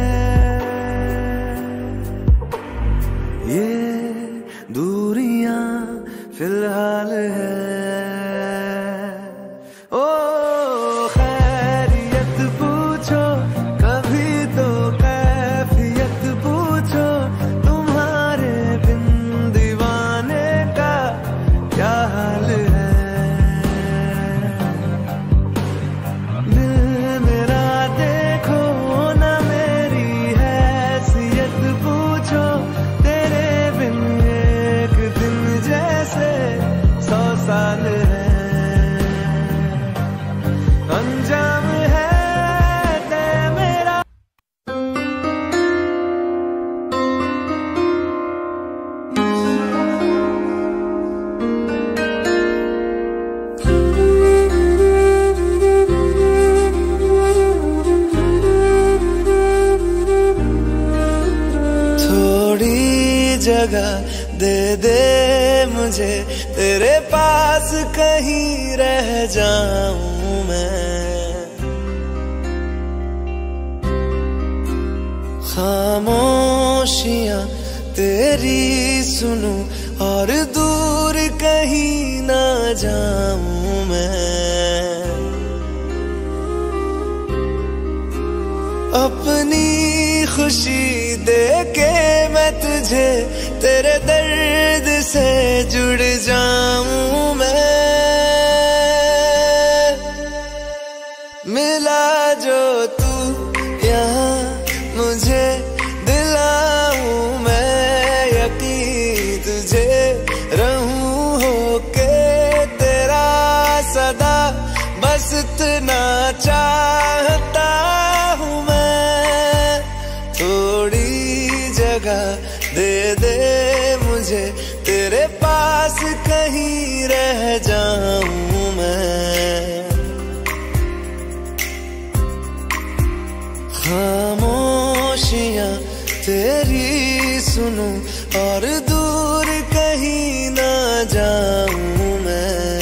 ये दूरियां फिलहाल है। ओ खैरियत पूछो कभी तो कैफियत पूछो, तुम्हारे बिन दीवाने का क्या हाल है। दिल मेरा देखो ना मेरी हैसियत पूछो, तेरे बिन एक दिन जैसे 100 साल है। अंजाम है तय मेरा। थोड़ी जगह दे दे मुझे, तेरे पास कहीं रह जाऊं मैं। खामोशियां तेरी सुनूं और दूर कहीं ना जाऊं मैं। अपनी खुशी दे के मैं तुझे तेरे दर्द से जुड़ जाऊं मैं। मिला जो तू यहाँ मुझे दिलाऊं मैं यकीन तुझे रहूं होके तेरा सदा, बस इतना चाहता हूँ मैं। थोड़ी जगह दे दे मुझे, तेरे पास कहीं रह जाऊं मैं। खामोशियां तेरी सुनूं और दूर कहीं ना जाऊं मैं।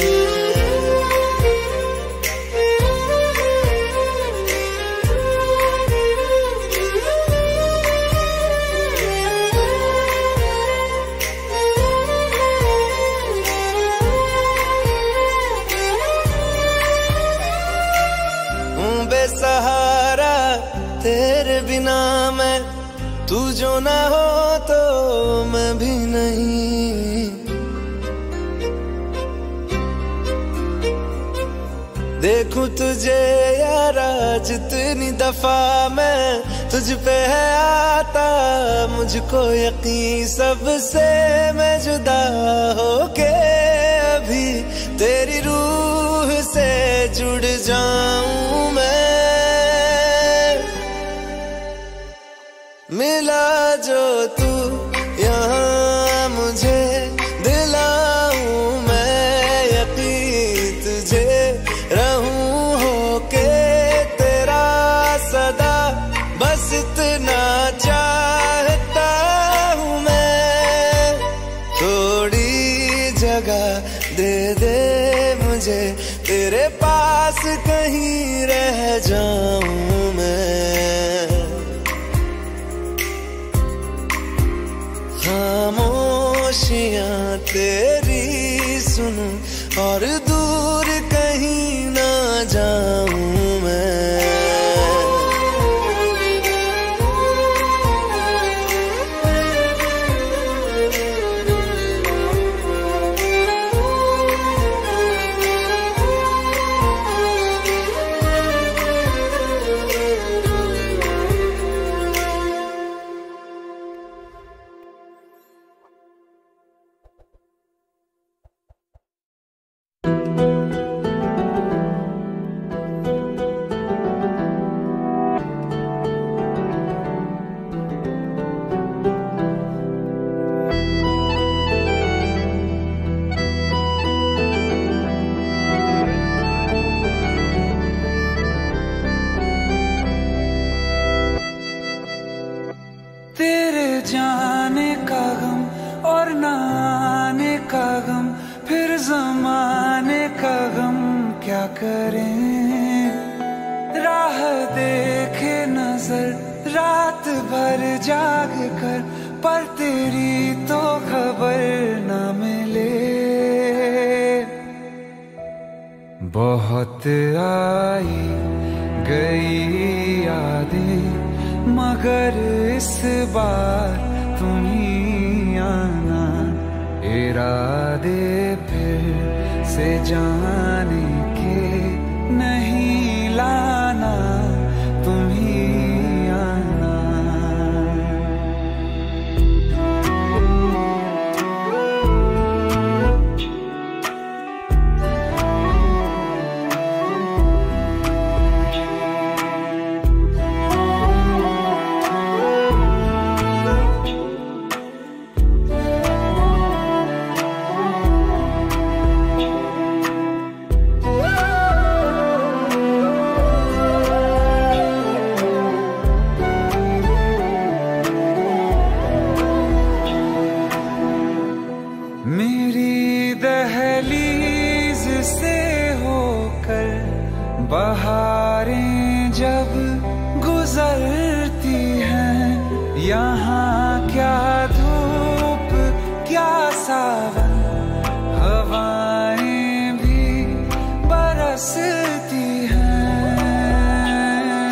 बेसहारा तेरे बिना मैं, तू जो ना हो तो मैं भी नहीं। देखूं तुझे यारा जितनी दफा मैं तुझ पे है आता, मुझको यकीन सबसे मैं जुदा होके अभी तेरी रूह से जुड़ जाऊं मैं। मिला जो तू यहाँ मुझे दिलाऊं मैं यकीन तुझे रहूं होके तेरा सदा, बस इतना चाहता हूँ मैं। थोड़ी जगह दे दे मुझे, तेरे पास कहीं रह जाऊं मैं। खामोशियां तेरी सुनूं और दूर कहीं ना जाऊं मैं। जाने का गम और ना आने का गम, फिर ज़माने का गम क्या करें। राह देखे नजर रात भर जाग कर, पर तेरी तो खबर न मिले। बहुत आई गई यादें, मगर इस बार तुम ही आना। इरादे फिर से जाने के नहीं लाना, तुम ही आना। मेरी दहलीज से होकर बहारें जब गुजरती हैं, यहाँ क्या धूप क्या सावन, हवाएं भी बरसती हैं।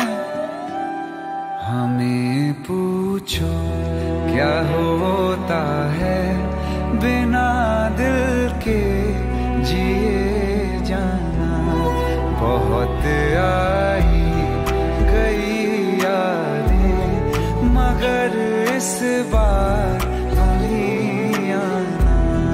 हमें पूछो क्या होता है बिना दिल के जिए जाना। बहुत आई गई यादें, मगर इस बार तुम ही आना।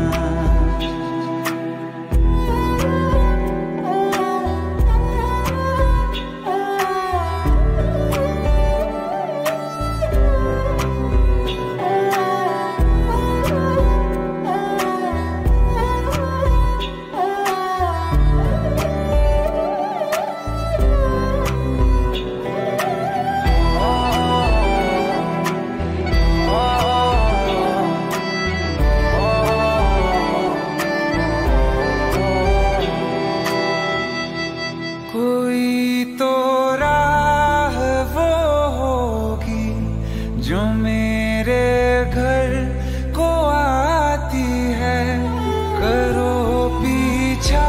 कोई तो राह वो होगी जो मेरे घर को आती है। करो पीछा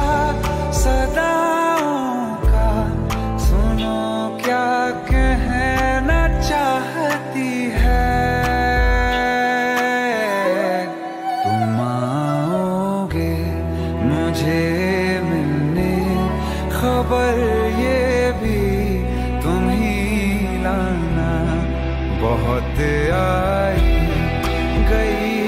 सदाओं का, सुनो क्या कहना चाहती है। तुम आओगे मुझे मिलने, खबर ये भी तुम ही लाना। बहुत आई गई